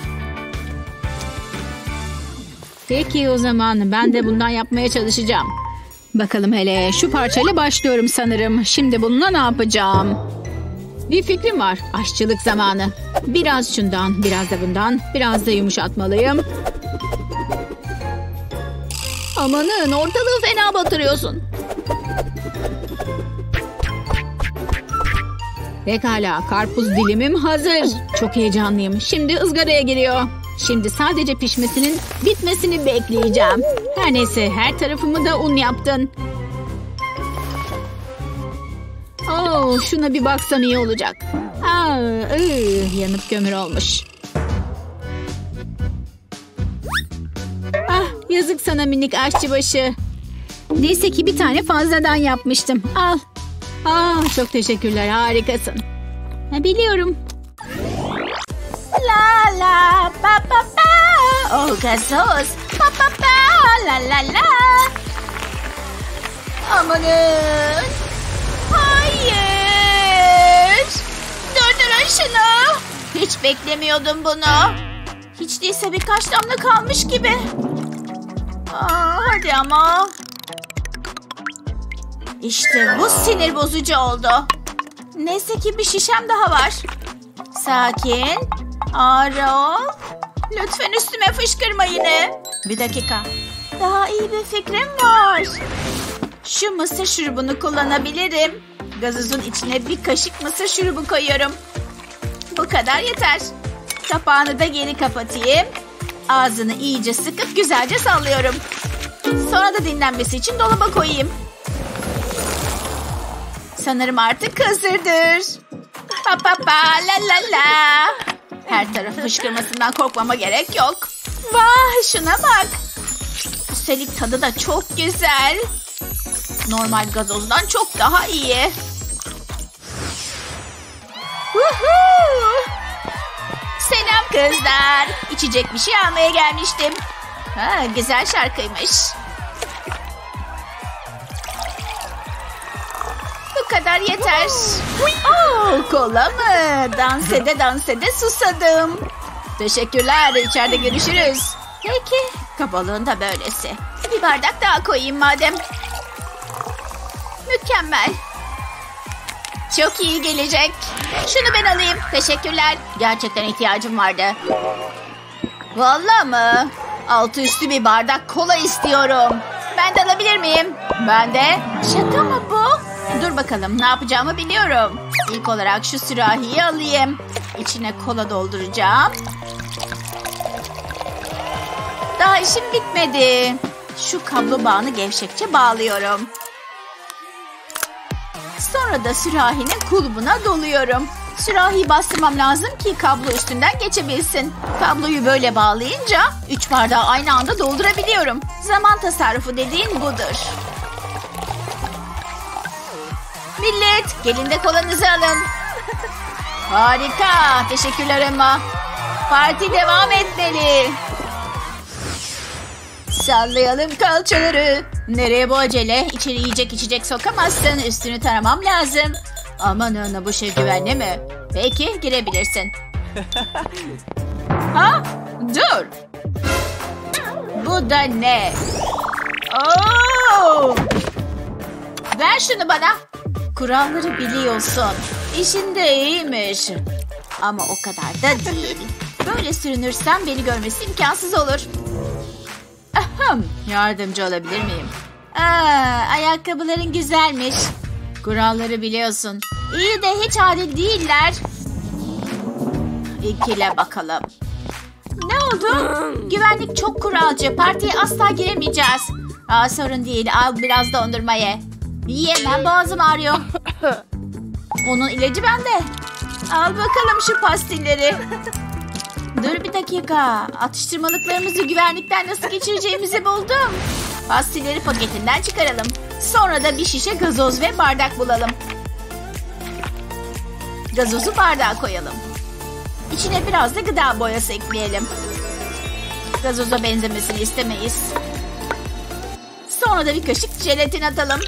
Peki o zaman ben de bundan yapmaya çalışacağım. Bakalım hele, şu parçayla başlıyorum sanırım. Şimdi bununla ne yapacağım? Bir fikrim var. Aşçılık zamanı. Biraz şundan, biraz da bundan. Biraz da yumuşatmalıyım. Amanın, ortalığı fena batırıyorsun. Pekala, karpuz dilimim hazır. Çok heyecanlıyım. Şimdi ızgaraya giriyor. Şimdi sadece pişmesinin bitmesini bekleyeceğim. Her neyse, her tarafımı da un yaptın. Şuna bir baksan iyi olacak. Yanıp kömür olmuş. Yazık sana minik aşçıbaşı. Neyse ki bir tane fazladan yapmıştım. Al. Çok teşekkürler, harikasın. Biliyorum. La la pa pa pa. Oh gazoz. Pa pa pa. La la la. Amanın. Hayır. Durdurun şunu. Hiç beklemiyordum bunu. Hiç değilse birkaç damla kalmış gibi. Hadi ama. İşte bu sinir bozucu oldu. Neyse ki bir şişem daha var. Sakin. Ağır ol. Lütfen üstüme fışkırma yine. Bir dakika. Daha iyi bir fikrim var. Şu mısır şurubunu kullanabilirim. Gazozun içine bir kaşık mısır şurubu koyuyorum. Bu kadar yeter. Kapağını da geri kapatayım. Ağzını iyice sıkıp güzelce sallıyorum. Sonra da dinlenmesi için dolaba koyayım. Sanırım artık hazırdır. Pa pa pa la la la. Her taraf fışkırmasından korkmama gerek yok. Vay şuna bak. Üstelik tadı da çok güzel. Normal gazozdan çok daha iyi. Woohoo! Selam kızlar. İçecek bir şey almaya gelmiştim. Ha, güzel şarkıymış. Bu kadar yeter. Oh, kola mı? Dans ede susadım. Teşekkürler. İçeride görüşürüz. Peki. Kabalığın da böylesi. Bir bardak daha koyayım madem. Mükemmel. Çok iyi gelecek. Şunu ben alayım. Teşekkürler. Gerçekten ihtiyacım vardı. Vallahi mı? Altı üstü bir bardak kola istiyorum. Ben de alabilir miyim? Ben de. Şaka mı bu? Dur bakalım ne yapacağımı biliyorum. İlk olarak şu sürahiyi alayım. İçine kola dolduracağım. Daha işim bitmedi. Şu kablo bağını gevşekçe bağlıyorum. Sonra da sürahinin kulbuna doluyorum. Sürahiyi bastırmam lazım ki kablo üstünden geçebilsin. Kabloyu böyle bağlayınca 3 bardağı aynı anda doldurabiliyorum. Zaman tasarrufu dediğin budur. Millet, gelin de kolanızı alın. Harika, teşekkürler Emma. Parti devam etmeli. Sallayalım kalçaları. Nereye bu acele? İçeri yiyecek içecek sokamazsın. Üstünü taramam lazım. Aman ana, bu şey güvenli mi? Peki, girebilirsin. Ha? Dur. Bu da ne? Oo! Ver şunu bana. Kuralları biliyorsun. İşin de iyiymiş. Ama o kadar da değil. Böyle sürünürsem beni görmesi imkansız olur. Ahem, yardımcı olabilir miyim? Ayakkabıların güzelmiş. Kuralları biliyorsun. İyi de hiç adil değiller. İkile bakalım. Ne oldu? Güvenlik çok kuralcı. Partiye asla giremeyeceğiz. Sorun değil. Al biraz dondurma ye. Yiyemem, boğazım ağrıyor. Onun ilacı bende. Al bakalım şu pastilleri. Dur bir dakika. Atıştırmalıklarımızı güvenlikten nasıl geçireceğimizi buldum. Pastilleri paketinden çıkaralım. Sonra da bir şişe gazoz ve bardak bulalım. Gazozu bardağa koyalım. İçine biraz da gıda boyası ekleyelim. Gazoza benzemesini istemeyiz. Sonra da bir kaşık jelatin atalım.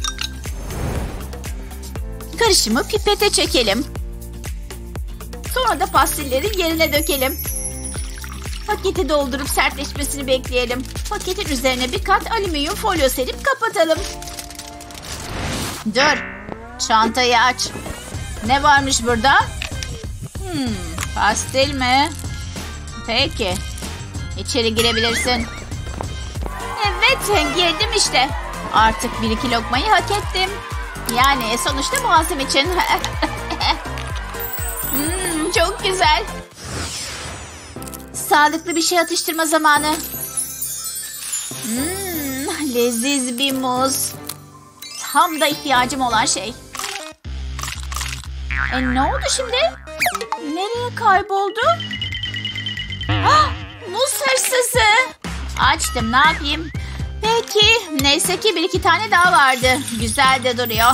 Karışımı pipete çekelim. Sonra da pastilleri yerine dökelim. Paketi doldurup sertleşmesini bekleyelim. Paketin üzerine bir kat alüminyum folyo serip kapatalım. Dur. Çantayı aç. Ne varmış burada? Pastil mi? Peki. İçeri girebilirsin. Evet, girdim işte. Artık 1-2 lokmayı hak ettim. Yani sonuçta boğazım için. Çok güzel. Sağlıklı bir şey atıştırma zamanı. Leziz bir muz. Tam da ihtiyacım olan şey. Ne oldu şimdi? Nereye kayboldu? Muz hırsızı. Açtım, ne yapayım? Peki, neyse ki 1-2 tane daha vardı. Güzel de duruyor.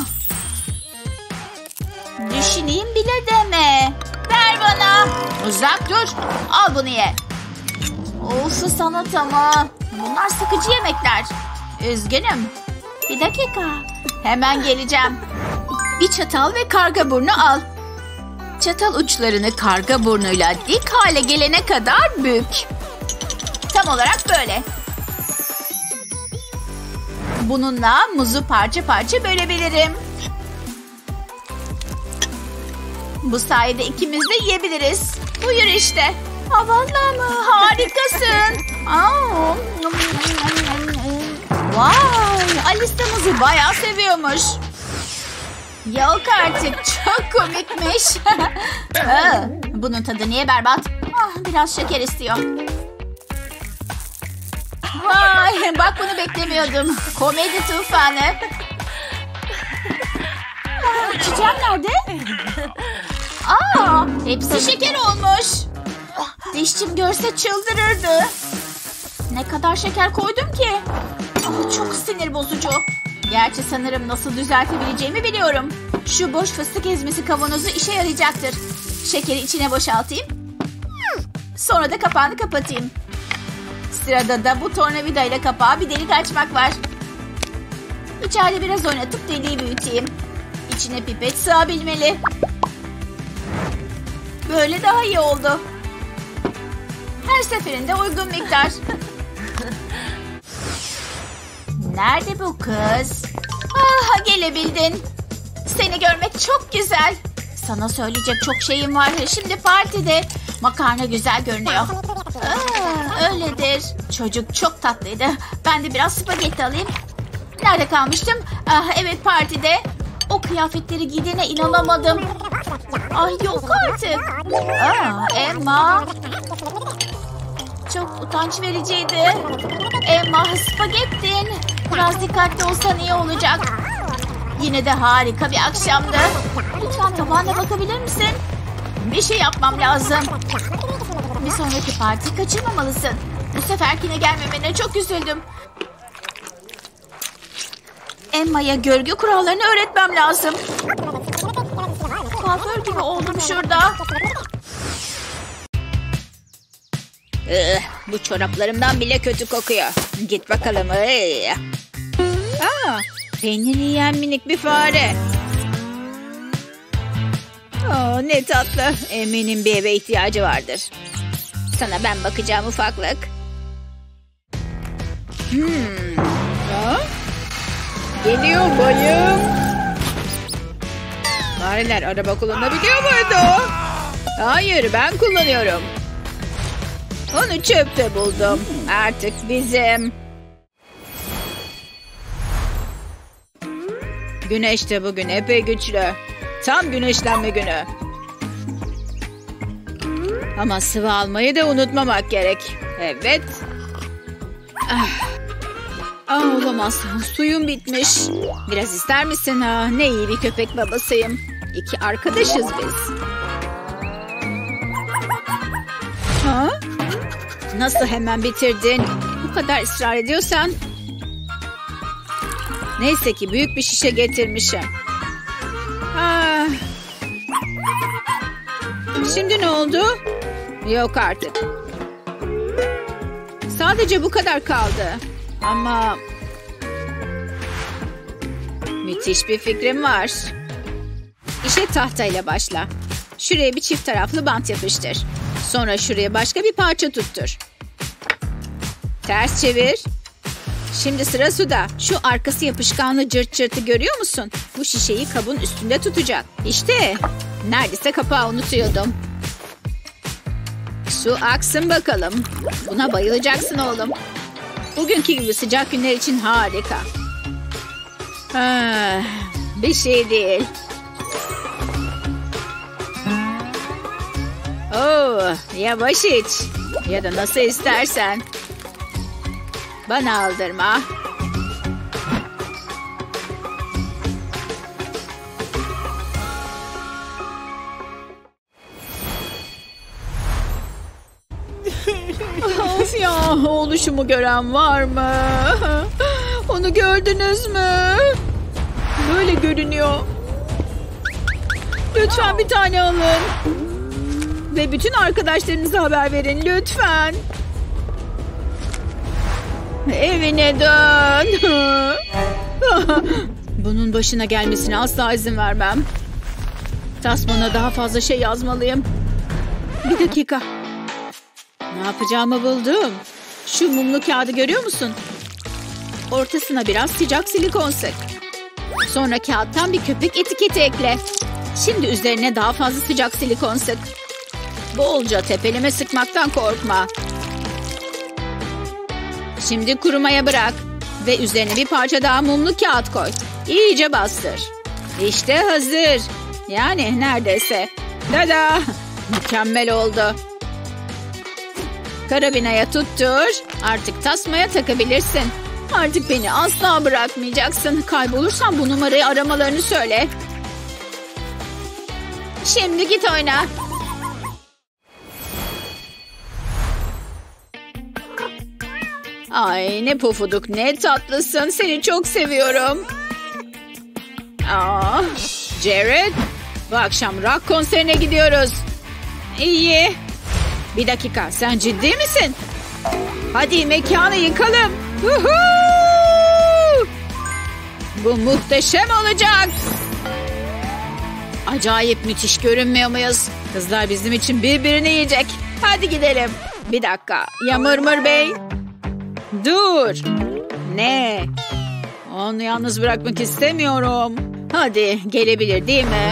Düşüneyim bile deme. Ver bana. Uzak dur. Al bunu ye. Olsa sanat ama. Bunlar sıkıcı yemekler. Üzgünüm. Bir dakika. Hemen geleceğim. Bir çatal ve karga burnu al. Çatal uçlarını karga burnuyla dik hale gelene kadar bük. Tam olarak böyle. Bununla muzu parça parça bölebilirim. Bu sayede ikimiz de yiyebiliriz. Buyur işte. Vallahi mı? Harikasın. Vay, Alice de muzu bayağı seviyormuş. Yok artık, çok komikmiş. Bunun tadı niye berbat? Biraz şeker istiyor. Vay, bak bunu beklemiyordum. Komedi tufanı. İçeceğim nerede? Hepsi şeker olmuş. Dişçim görse çıldırırdı. Ne kadar şeker koydum ki? Çok sinir bozucu. Gerçi sanırım nasıl düzeltebileceğimi biliyorum. Şu boş fıstık ezmesi kavanozu işe yarayacaktır. Şekeri içine boşaltayım. Sonra da kapağını kapatayım. Sırada da bu tornavida ile kapağa bir delik açmak var. İçeride biraz oynatıp deliği büyüteyim. İçine pipet sığabilmeli. Böyle daha iyi oldu. Her seferinde uygun miktar. Nerede bu kız? Gelebildin. Seni görmek çok güzel. Sana söyleyecek çok şeyim var. Şimdi partide. Makarna güzel görünüyor. Öyledir. Çocuk çok tatlıydı. Ben de biraz spagetti alayım. Nerede kalmıştım? Evet, partide. O kıyafetleri giydiğine inanamadım. Ay yok artık. Emma. Çok utanç vericiydi. Emma, spagettin. Biraz dikkatli olsan iyi olacak. Yine de harika bir akşamdı. Lütfen tabağına bakabilir misin? Bir şey yapmam lazım. Bir sonraki partiyi kaçırmamalısın. Bu seferkine gelmemene çok üzüldüm. Emma'ya görgü kurallarını öğretmem lazım. Kuaför gibi oldum şurada. Bu çoraplarımdan bile kötü kokuyor. Git bakalım. Peynir yiyen minik bir fare. Ne tatlı. Eminim bir eve ihtiyacı vardır. Sana ben bakacağım ufaklık. Geliyor bayım. Fareler araba kullanabiliyor muydu? Hayır, ben kullanıyorum. Onu çöpte buldum. Artık bizim. Güneş de bugün epey güçlü. Tam güneşlenme günü. Ama sıvı almayı da unutmamak gerek. Evet. Olamaz. Suyum bitmiş. Biraz ister misin? Ne iyi bir köpek babasıyım. 2 arkadaşız biz. Nasıl hemen bitirdin? Bu kadar ısrar ediyorsan. Neyse ki büyük bir şişe getirmişim. Şimdi ne oldu? Yok artık. Sadece bu kadar kaldı. Ama müthiş bir fikrim var. İşe tahtayla başla. Şuraya bir çift taraflı bant yapıştır. Sonra şuraya başka bir parça tuttur. Ters çevir. Şimdi sıra suda. Şu arkası yapışkanlı cırt cırtı görüyor musun? Bu şişeyi kabın üstünde tutacak. İşte. Neredeyse kapağı unutuyordum. Su aksın bakalım. Buna bayılacaksın oğlum. Bugünkü gibi sıcak günler için harika. Bir şey değil. Yavaş iç. Ya da nasıl istersen. Bana aldırma. Of ya, oluşumu gören var mı? Onu gördünüz mü? Böyle görünüyor. Lütfen bir tane alın. Ve bütün arkadaşlarınıza haber verin lütfen. Evine dön. Bunun başına gelmesine asla izin vermem. Tasmana daha fazla şey yazmalıyım. Bir dakika. Ne yapacağımı buldum. Şu mumlu kağıdı görüyor musun? Ortasına biraz sıcak silikon sık. Sonra kağıttan bir köpek etiketi ekle. Şimdi üzerine daha fazla sıcak silikon sık. Bolca tepeleme sıkmaktan korkma. Şimdi kurumaya bırak. Ve üzerine bir parça daha mumlu kağıt koy. İyice bastır. İşte hazır. Yani neredeyse. Dada. Mükemmel oldu. Karabinaya tuttur. Artık tasmaya takabilirsin. Artık beni asla bırakmayacaksın. Kaybolursan bu numarayı aramalarını söyle. Şimdi git oyna. Ay ne pofuduk, ne tatlısın. Seni çok seviyorum. Aa, Jared, bu akşam rock konserine gidiyoruz. İyi. Bir dakika, sen ciddi misin? Hadi mekanı yıkalım. Bu muhteşem olacak. Acayip müthiş görünmüyor muyuz? Kızlar bizim için birbirini yiyecek. Hadi gidelim. Bir dakika. Ya Mırmır Bey? Dur. Ne? Onu yalnız bırakmak istemiyorum. Hadi gelebilir değil mi?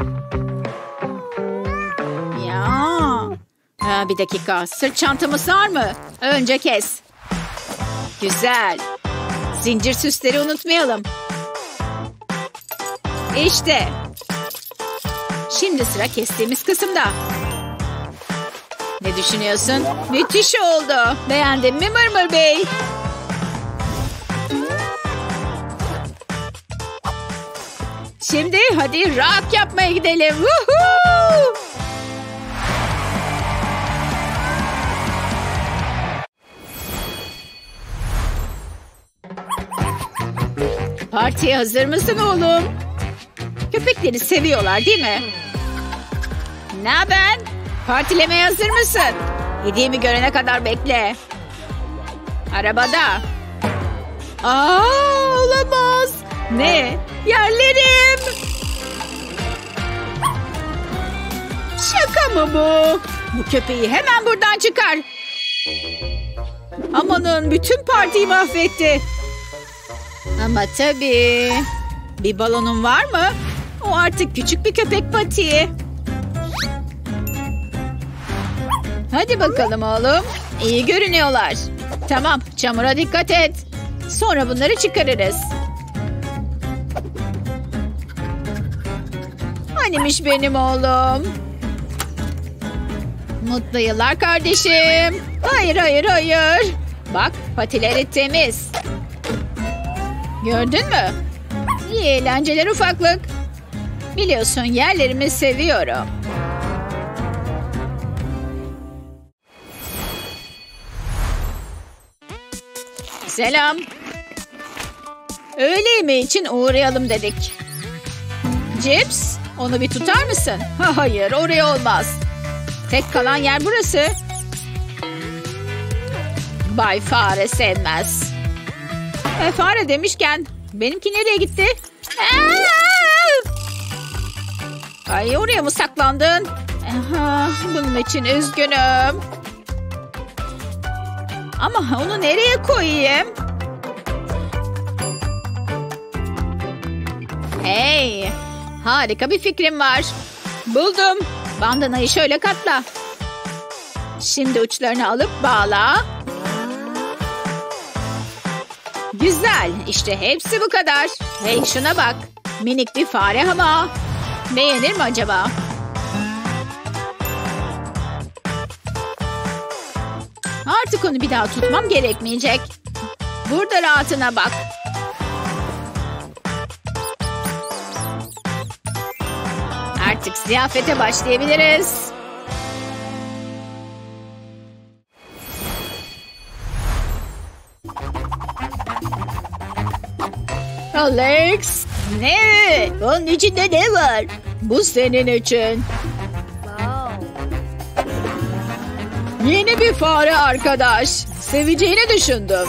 Ya. Ha, bir dakika. Sırt çantamı sar mı? Önce kes. Güzel. Zincir süsleri unutmayalım. İşte. Şimdi sıra kestiğimiz kısımda. Ne düşünüyorsun? Müthiş oldu. Beğendin mi Mırmır Bey? Şimdi hadi rock yapmaya gidelim. Woohoo! Partiye hazır mısın oğlum? Köpekleri seviyorlar değil mi? Ne haber? Partilemeye hazır mısın? Hediyemi görene kadar bekle. Arabada. Aa, olamaz. Ne? Yerlerim. Şaka mı bu? Bu köpeği hemen buradan çıkar. Amanın bütün partiyi mahvetti. Ama tabii. Bir balonun var mı? O artık küçük bir köpek Pati. Hadi bakalım oğlum. İyi görünüyorlar. Tamam, çamura dikkat et. Sonra bunları çıkarırız. Hanimiş benim oğlum. Mutlu yıllar kardeşim. Hayır, hayır, hayır. Bak, patileri temiz. Gördün mü? İyi eğlenceler ufaklık. Biliyorsun yerlerimi seviyorum. Selam. Öğle yemeği için uğrayalım dedik. Cips, onu bir tutar mısın? Hayır, oraya olmaz. Tek kalan yer burası. Bay Fare sevmez. Fare demişken benimki nereye gitti? Ay, oraya mı saklandın? Bunun için üzgünüm. Ama onu nereye koyayım? Hey, harika bir fikrim var. Buldum. Bandanayı şöyle katla. Şimdi uçlarını alıp bağla. Güzel. İşte hepsi bu kadar. Hey, şuna bak. Minik bir fare ama. Beğenir mi acaba? Artık onu bir daha tutmam gerekmeyecek. Burada rahatına bak. Artık ziyafete başlayabiliriz. Alex, ne? Onun içinde ne var? Bu senin için. Yeni bir fare arkadaş. Seveceğini düşündüm.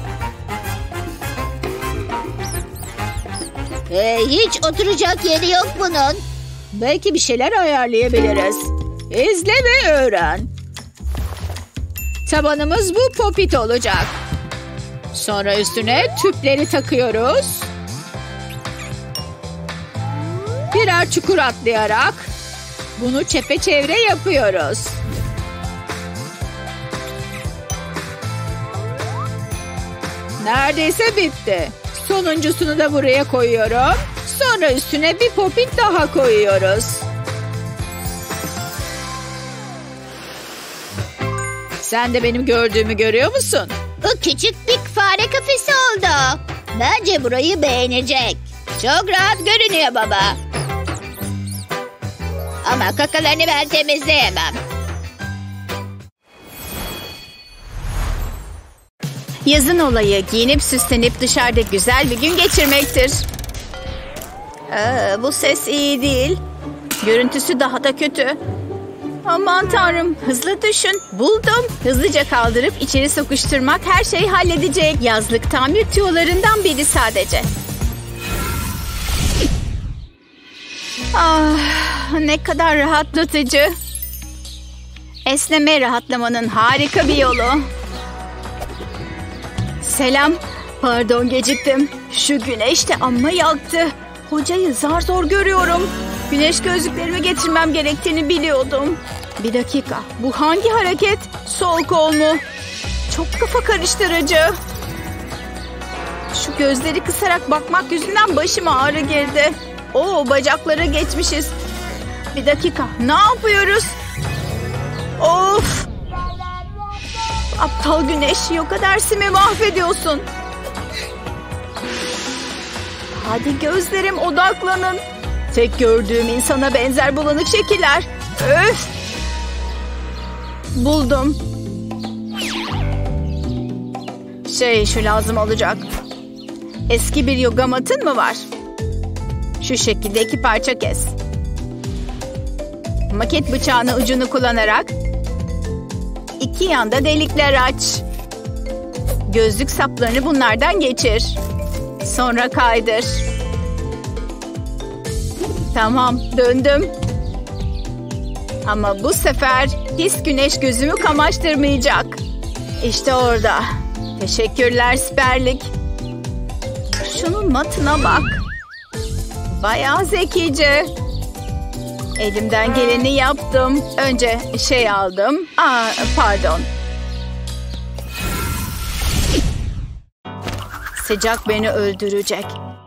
Hiç oturacak yeri yok bunun. Belki bir şeyler ayarlayabiliriz. İzle ve öğren. Tabanımız bu popit olacak. Sonra üstüne tüpleri takıyoruz. Birer çukur atlayarak bunu çepeçevre yapıyoruz. Neredeyse bitti. Sonuncusunu da buraya koyuyorum. Sonra üstüne bir popit daha koyuyoruz. Sen de benim gördüğümü görüyor musun? Bu küçük bir fare kafesi oldu. Bence burayı beğenecek. Çok rahat görünüyor baba. Ama kakalarını ben temizleyemem. Yazın olayı giyinip süslenip dışarıda güzel bir gün geçirmektir. Bu ses iyi değil. Görüntüsü daha da kötü. Aman tanrım, hızlı düşün. Buldum. Hızlıca kaldırıp içeri sokuşturmak her şeyi halledecek. Yazlık tamir tüyolarından biri sadece. Ne kadar rahatlatıcı. Esneme rahatlamanın harika bir yolu. Selam. Pardon geciktim. Şu güneş de amma yaktı. Hocayı zar zor görüyorum. Güneş gözlüklerimi getirmem gerektiğini biliyordum. Bir dakika. Bu hangi hareket? Sol kol mu? Çok kafa karıştırıcı. Şu gözleri kısarak bakmak yüzünden başıma ağrı girdi. Bacaklara geçmişiz. Bir dakika. Ne yapıyoruz? Of! Aptal güneş. Yoga dersimi mahvediyorsun. Hadi gözlerim odaklanın. Tek gördüğüm insana benzer bulanık şekiller. Öf! Buldum. Şu lazım olacak. Eski bir yoga matın mı var? Şu şekilde 2 parça kes. Maket bıçağını ucunu kullanarak 2 yanda delikler aç. Gözlük saplarını bunlardan geçir. Sonra kaydır. Tamam, döndüm. Ama bu sefer pis güneş gözümü kamaştırmayacak. İşte orada. Teşekkürler siperlik. Şunun matına bak. Bayağı zekice. Elimden geleni yaptım. Önce aldım. Pardon. Sıcak beni öldürecek.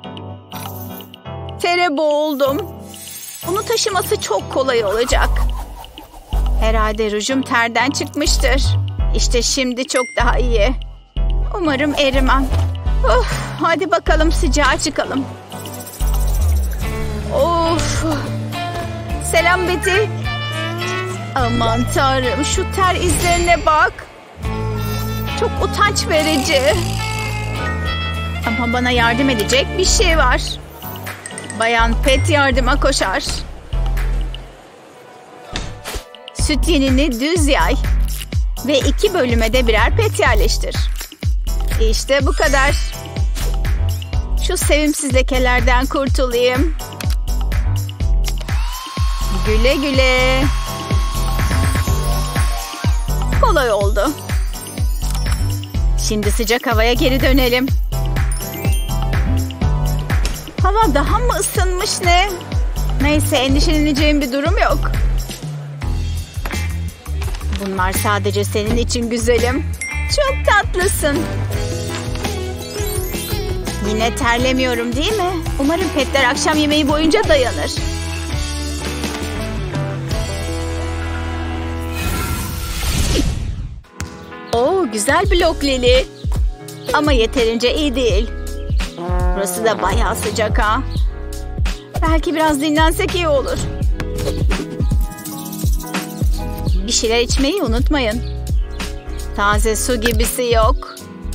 Tere boğuldum. Bunu taşıması çok kolay olacak. Herhalde rujum terden çıkmıştır. İşte şimdi çok daha iyi. Umarım erimem. Hadi bakalım sıcağa çıkalım. Of. Selam Betty. Aman tanrım, şu ter izlerine bak. Çok utanç verici. Ama bana yardım edecek bir şey var. Bayan Pet yardıma koşar. Süt yenini düz yay. Ve 2 bölüme de birer pet yerleştir. İşte bu kadar. Şu sevimsiz lekelerden kurtulayım. Güle güle. Kolay oldu. Şimdi sıcak havaya geri dönelim. Hava daha mı ısınmış ne? Neyse, endişeleneceğim bir durum yok. Bunlar sadece senin için güzelim. Çok tatlısın. Yine terlemiyorum değil mi? Umarım petler akşam yemeği boyunca dayanır. Güzel blok Lili. Ama yeterince iyi değil. Burası da bayağı sıcak ha. Belki biraz dinlensek iyi olur. Bir şeyler içmeyi unutmayın. Taze su gibisi yok.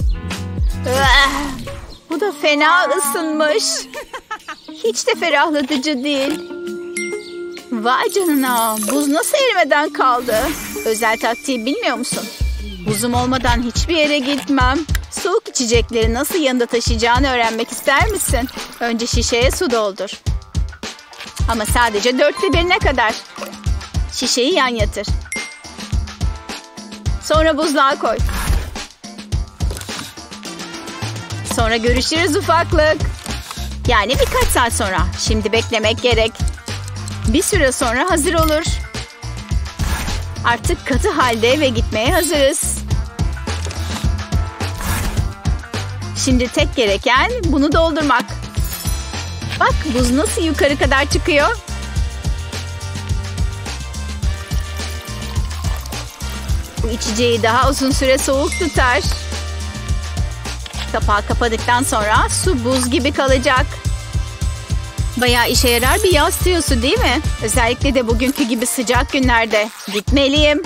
Bu da fena ısınmış. Hiç de ferahlatıcı değil. Vay canına, buz nasıl erimeden kaldı? Özel taktiği bilmiyor musun? Buzum olmadan hiçbir yere gitmem. Soğuk içecekleri nasıl yanında taşıyacağını öğrenmek ister misin? Önce şişeye su doldur. Ama sadece 1/4'e kadar. Şişeyi yan yatır. Sonra buzluğa koy. Sonra görüşürüz ufaklık. Yani birkaç saat sonra. Şimdi beklemek gerek. Bir süre sonra hazır olur. Artık katı halde ve gitmeye hazırız. Şimdi tek gereken bunu doldurmak. Bak buz nasıl yukarı kadar çıkıyor. Bu içeceği daha uzun süre soğuk tutar. Kapağı kapadıktan sonra su buz gibi kalacak. Bayağı işe yarar bir yaz tiyosu değil mi? Özellikle de bugünkü gibi sıcak günlerde. Gitmeliyim.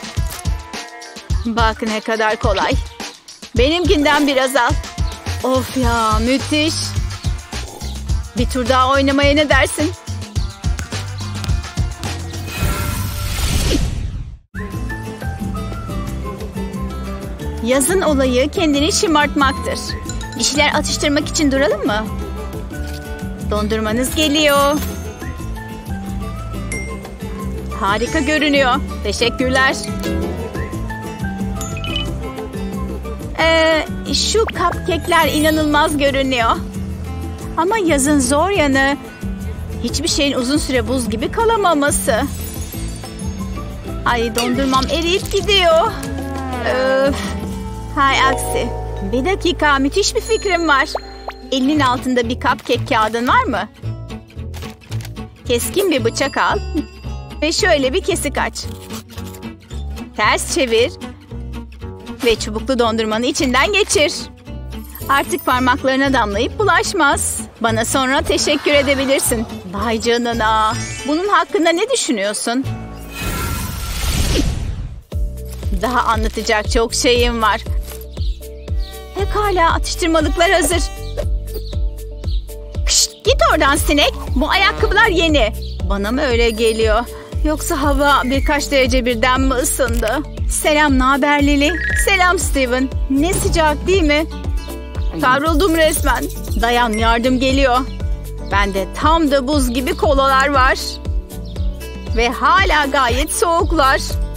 Bak ne kadar kolay. Benimkinden biraz al. Of ya müthiş. Bir tur daha oynamaya ne dersin? Yazın olayı kendini şımartmaktır. Bir şeyler atıştırmak için duralım mı? Dondurmanız geliyor. Harika görünüyor. Teşekkürler. Şu cupcake'ler inanılmaz görünüyor. Ama yazın zor yanı hiçbir şeyin uzun süre buz gibi kalamaması. Ay dondurmam eriyip gidiyor. Öf. Hay aksi. Bir dakika, müthiş bir fikrim var. Elinin altında bir cupcake kağıdın var mı? Keskin bir bıçak al ve şöyle bir kesik aç. Ters çevir ve çubuklu dondurmanı içinden geçir. Artık parmaklarına damlayıp bulaşmaz. Bana sonra teşekkür edebilirsin. Vay canına. Bunun hakkında ne düşünüyorsun? Daha anlatacak çok şeyim var. Pekala, atıştırmalıklar hazır. Kışt, git oradan sinek. Bu ayakkabılar yeni. Bana mı öyle geliyor? Yoksa hava birkaç derece birden mi ısındı? Selam, naber Lily? Selam Steven. Ne sıcak değil mi? Kavruldum resmen. Dayan, yardım geliyor. Bende tam da buz gibi kolalar var. Ve hala gayet soğuklar.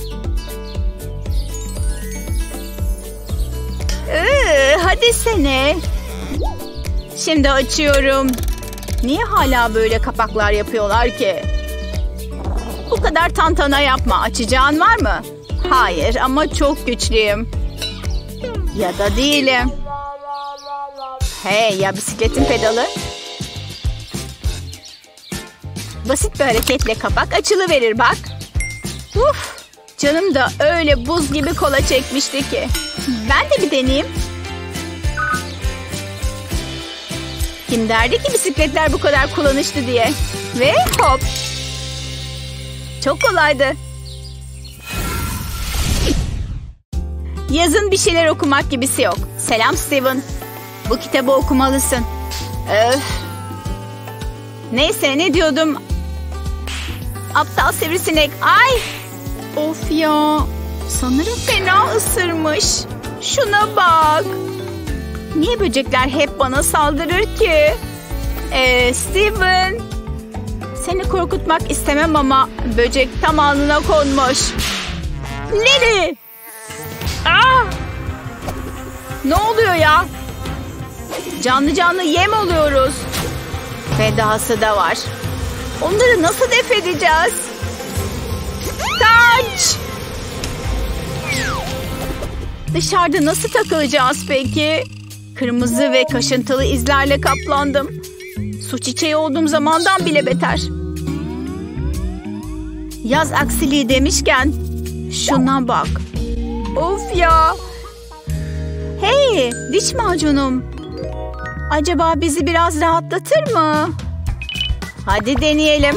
Hadi sene. Şimdi açıyorum. Niye hala böyle kapaklar yapıyorlar ki? Bu kadar tantana yapma. Açacağın var mı? Hayır ama çok güçlüyüm. Ya da değilim. Hey, ya bisikletin pedalı? Basit bir hareketle kapak açılıverir bak. Uf, canım da öyle buz gibi kola çekmişti ki. Ben de bir deneyeyim. Kim derdi ki bisikletler bu kadar kullanışlı diye. Ve hop. Çok kolaydı. Yazın bir şeyler okumak gibisi yok. Selam Steven. Bu kitabı okumalısın. Öf. Neyse, ne diyordum? Aptal sivrisinek. Ay. Of ya. Sanırım fena ısırmış. Şuna bak. Niye böcekler hep bana saldırır ki? Steven. Seni korkutmak istemem ama böcek tam alnına konmuş. Lily. Ah! Ne oluyor ya? Canlı canlı yem oluyoruz. Ve dahası da var. Onları nasıl def edeceğiz? Kaç! Dışarıda nasıl takılacağız peki? Kırmızı ve kaşıntılı izlerle kaplandım. Su çiçeği olduğum zamandan bile beter. Yaz aksiliği demişken şuna bak. Of ya. Hey, diş macunum. Acaba bizi biraz rahatlatır mı? Hadi deneyelim.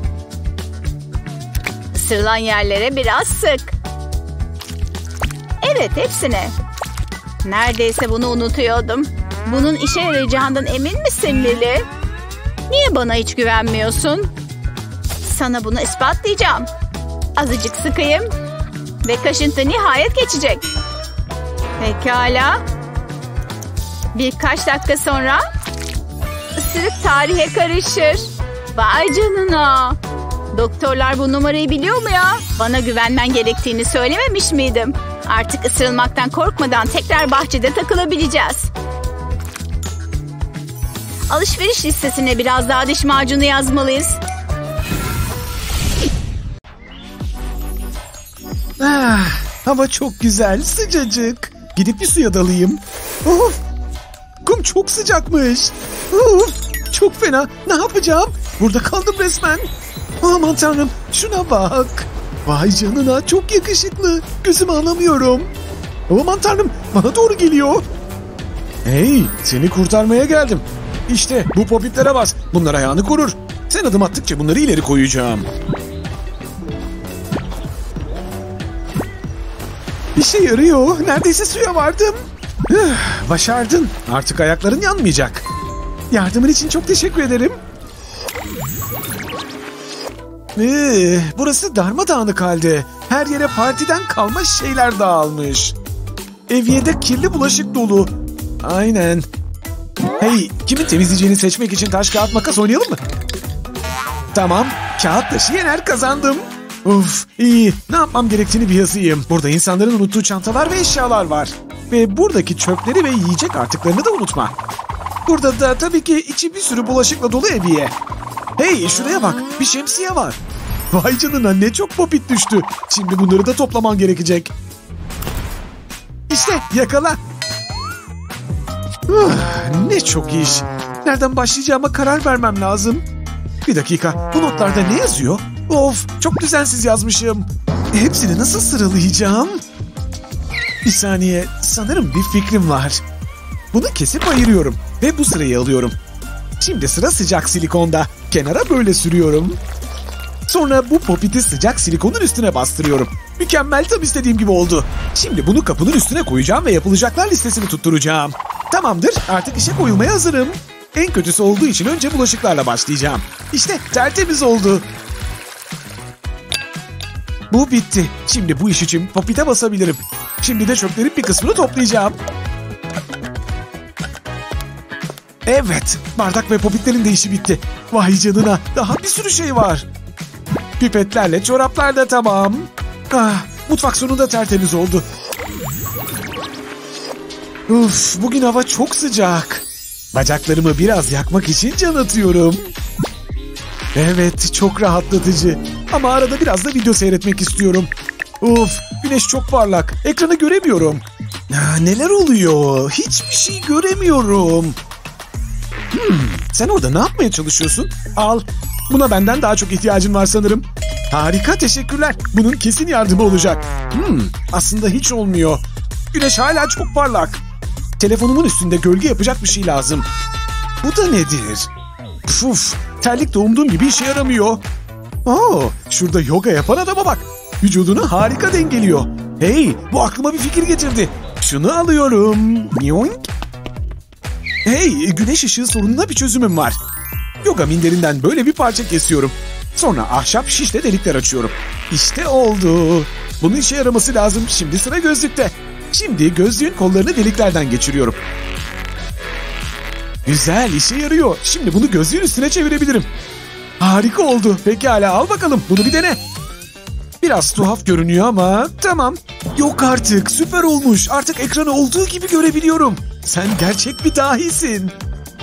Isırılan yerlere biraz sık. Evet, hepsine. Neredeyse bunu unutuyordum. Bunun işe yarayacağından emin misin Lily? Niye bana hiç güvenmiyorsun? Sana bunu ispatlayacağım. Azıcık sıkayım. Ve kaşıntı nihayet geçecek. Pekala. Birkaç dakika sonra ısırık tarihe karışır. Vay canına. Doktorlar bu numarayı biliyor mu ya? Bana güvenmen gerektiğini söylememiş miydim? Artık ısırılmaktan korkmadan tekrar bahçede takılabileceğiz. Alışveriş listesine biraz daha diş macunu yazmalıyız. Hava çok güzel, sıcacık. Gidip bir suya dalayım. Of! Kum çok sıcakmış. Of! çok fena. Ne yapacağım? Burada kaldım resmen. Aman tanrım, şuna bak. Vay canına, çok yakışıklı. Gözümü alamıyorum. Aman tanrım, bana doğru geliyor. Hey, seni kurtarmaya geldim. İşte bu popitlere bas. Bunlar ayağını korur. Sen adım attıkça bunları ileri koyacağım. İşe yarıyor. Neredeyse suya vardım. Başardın. Artık ayakların yanmayacak. Yardımın için çok teşekkür ederim. Burası darmadağınık halde. Her yere partiden kalma şeyler dağılmış. Eviyede kirli bulaşık dolu. Aynen. Hey, kimin temizleyeceğini seçmek için taş kağıt makas oynayalım mı? Tamam, kağıt taşı yener, kazandım. Uf, iyi. Ne yapmam gerektiğini bir yazayım. Burada insanların unuttuğu çantalar ve eşyalar var. Ve buradaki çöpleri ve yiyecek artıklarını da unutma. Burada da tabii ki içi bir sürü bulaşıkla dolu eviye. Hey, şuraya bak, bir şemsiye var. Vay canına, ne çok popit düştü. Şimdi bunları da toplaman gerekecek. İşte yakala. Ne çok iş. Nereden başlayacağıma karar vermem lazım. Bir dakika, bu notlarda ne yazıyor? Of, çok düzensiz yazmışım. Hepsini nasıl sıralayacağım? Bir saniye, sanırım bir fikrim var. Bunu kesip ayırıyorum ve bu sırayı alıyorum. Şimdi sıra sıcak silikonda. Kenara böyle sürüyorum. Sonra bu popiti sıcak silikonun üstüne bastırıyorum. Mükemmel, tam istediğim gibi oldu. Şimdi bunu kapının üstüne koyacağım ve yapılacaklar listesini tutturacağım. Tamamdır, artık işe koyulmaya hazırım. En kötüsü olduğu için önce bulaşıklarla başlayacağım. İşte tertemiz oldu. Bu bitti. Şimdi bu iş için popite basabilirim. Şimdi de çöplerin bir kısmını toplayacağım. Evet, bardak ve popitlerin de işi bitti. Vay canına, daha bir sürü şey var. Pipetlerle çoraplar da tamam. Mutfak sonunda tertemiz oldu. Uf, bugün hava çok sıcak. Bacaklarımı biraz yakmak için can atıyorum. Evet, çok rahatlatıcı. Ama arada biraz da video seyretmek istiyorum. Uf, güneş çok parlak. Ekranı göremiyorum. Neler oluyor? Hiçbir şey göremiyorum. Sen orada ne yapmaya çalışıyorsun? Al. Buna benden daha çok ihtiyacın var sanırım. Harika, teşekkürler. Bunun kesin yardımı olacak. Aslında hiç olmuyor. Güneş hala çok parlak. Telefonumun üstünde gölge yapacak bir şey lazım. Bu da nedir? Puf, terlik de umduğum gibi işe yaramıyor. Şurada yoga yapan adama bak. Vücudunu harika dengeliyor. Hey, bu aklıma bir fikir getirdi. Şunu alıyorum. Yoink. Hey, güneş ışığı sorununa bir çözümüm var. Yoga minderinden böyle bir parça kesiyorum. Sonra ahşap şişle delikler açıyorum. İşte oldu. Bunun işe yaraması lazım. Şimdi sıra gözlükte. Şimdi gözlüğün kollarını deliklerden geçiriyorum. Güzel, işe yarıyor. Şimdi bunu gözlüğün üstüne çevirebilirim. Harika oldu. Pekala, al bakalım. Bunu bir dene. Biraz tuhaf görünüyor ama tamam. Yok artık, süper olmuş. Artık ekranı olduğu gibi görebiliyorum. Sen gerçek bir dahisin.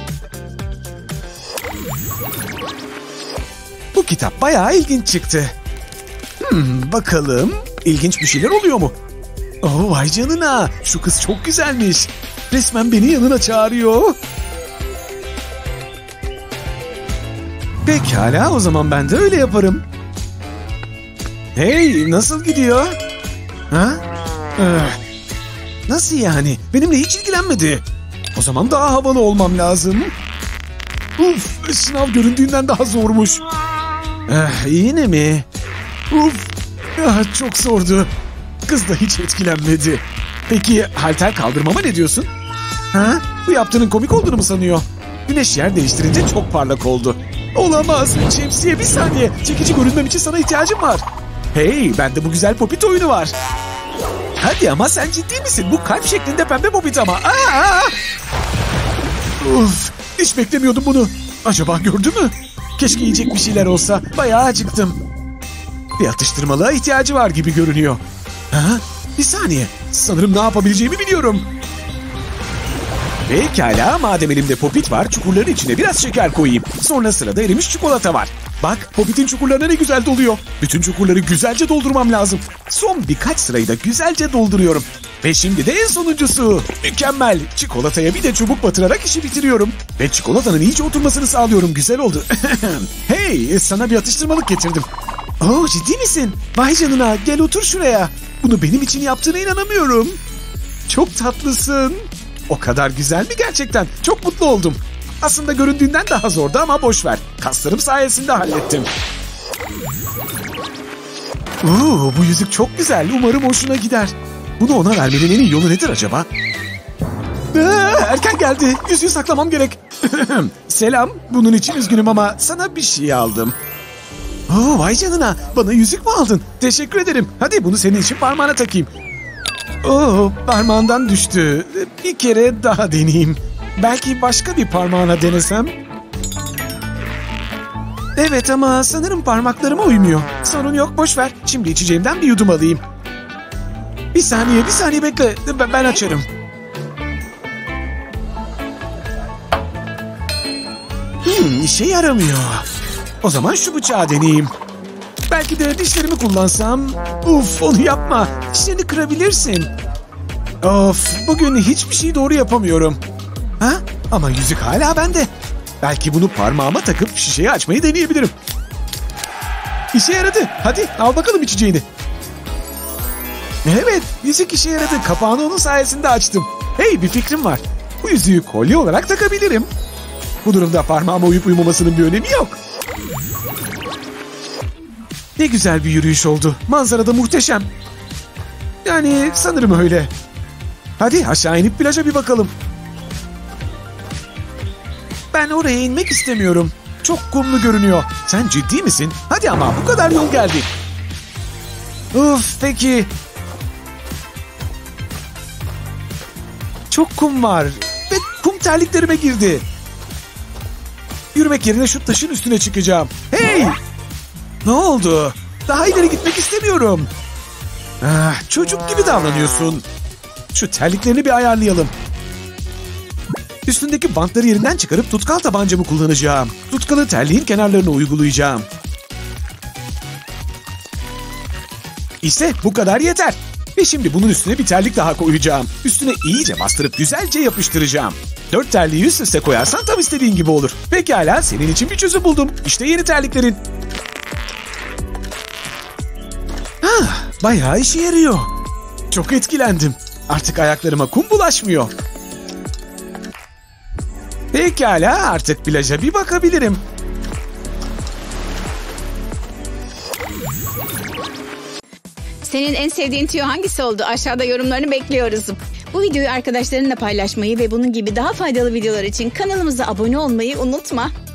Bu kitap bayağı ilginç çıktı. Bakalım. İlginç bir şeyler oluyor mu? Vay canına. Şu kız çok güzelmiş. Resmen beni yanına çağırıyor. Pekala, o zaman ben de öyle yaparım. Hey, nasıl gidiyor? Nasıl yani? Benimle hiç ilgilenmedi. O zaman daha havalı olmam lazım. Uf, sınav göründüğünden daha zormuş. Yine mi? Çok zordu. Kız da hiç etkilenmedi. Peki halter kaldırmama ne diyorsun? Bu yaptığının komik olduğunu mu sanıyor? Güneş yer değiştirince çok parlak oldu. Olamaz. Şemsiye, bir saniye. Çekici görünmem için sana ihtiyacım var. Hey, bende bu güzel popit oyunu var. Hadi ama, sen ciddi misin? Bu kalp şeklinde pembe popit ama. Hiç beklemiyordum bunu. Acaba gördü mü? Keşke yiyecek bir şeyler olsa. Bayağı acıktım. Bir atıştırmalığa ihtiyacı var gibi görünüyor. Bir saniye. Sanırım ne yapabileceğimi biliyorum. Pekala, madem elimde popit var, çukurların içine biraz şeker koyayım. Sonra sırada erimiş çikolata var. Bak, popitin çukurlarına ne güzel doluyor. Bütün çukurları güzelce doldurmam lazım. Son birkaç sırayı da güzelce dolduruyorum. Ve şimdi de en sonuncusu. Mükemmel. Çikolataya bir de çubuk batırarak işi bitiriyorum. Ve çikolatanın iyice oturmasını sağlıyorum. Güzel oldu. Hey, sana bir atıştırmalık getirdim. Oo, ciddi misin? Vay canına, gel otur şuraya. Bunu benim için yaptığına inanamıyorum. Çok tatlısın. O kadar güzel mi gerçekten? Çok mutlu oldum. Aslında göründüğünden daha zordu ama boş ver. Kaslarım sayesinde hallettim. Bu yüzük çok güzel. Umarım hoşuna gider. Bunu ona vermenin en iyi yolu nedir acaba? Erken geldi. Yüzüğü saklamam gerek. Selam. Bunun için üzgünüm ama sana bir şey aldım. Vay canına. Bana yüzük mü aldın? Teşekkür ederim. Hadi bunu senin için parmağına takayım. Parmağından düştü. Bir kere daha deneyeyim. Belki başka bir parmağına denesem? Evet ama sanırım parmaklarıma uymuyor. Sorun yok, boş ver. Şimdi içeceğimden bir yudum alayım. Bir saniye bekle. Ben açarım. İşe yaramıyor. O zaman şu bıçağı deneyeyim. Belki de dişlerimi kullansam... onu yapma. Dişlerini kırabilirsin. Bugün hiçbir şey doğru yapamıyorum. Ama yüzük hala bende. Belki bunu parmağıma takıp şişeyi açmayı deneyebilirim. İşe yaradı. Hadi al bakalım içeceğini. Evet, yüzük işe yaradı. Kapağını onun sayesinde açtım. Hey, bir fikrim var. Bu yüzüğü kolye olarak takabilirim. Bu durumda parmağıma uyup uyumamasının bir önemi yok. Ne güzel bir yürüyüş oldu. Manzara da muhteşem. Yani sanırım öyle. Hadi aşağı inip plaja bir bakalım. Ben oraya inmek istemiyorum. Çok kumlu görünüyor. Sen ciddi misin? Hadi ama bu kadar yol geldik. Peki. Çok kum var. Ve kum terliklerime girdi. Yürümek yerine şu taşın üstüne çıkacağım. Hey! Ne oldu? Daha ileri gitmek istemiyorum. Çocuk gibi davranıyorsun. Şu terliklerini bir ayarlayalım. Üstündeki bantları yerinden çıkarıp tutkal tabancamı kullanacağım. Tutkalı terliğin kenarlarına uygulayacağım. İşte bu kadar yeter. Ve şimdi bunun üstüne bir terlik daha koyacağım. Üstüne iyice bastırıp güzelce yapıştıracağım. 4 terliği üst üste koyarsan tam istediğin gibi olur. Pekala, senin için bir çözüm buldum. İşte yeni terliklerin. Bayağı işe yarıyor. Çok etkilendim. Artık ayaklarıma kum bulaşmıyor. Pekala, artık plaja bir bakabilirim. Senin en sevdiğin tüyo hangisi oldu? Aşağıda yorumlarını bekliyoruz. Bu videoyu arkadaşlarınla paylaşmayı ve bunun gibi daha faydalı videolar için kanalımıza abone olmayı unutma.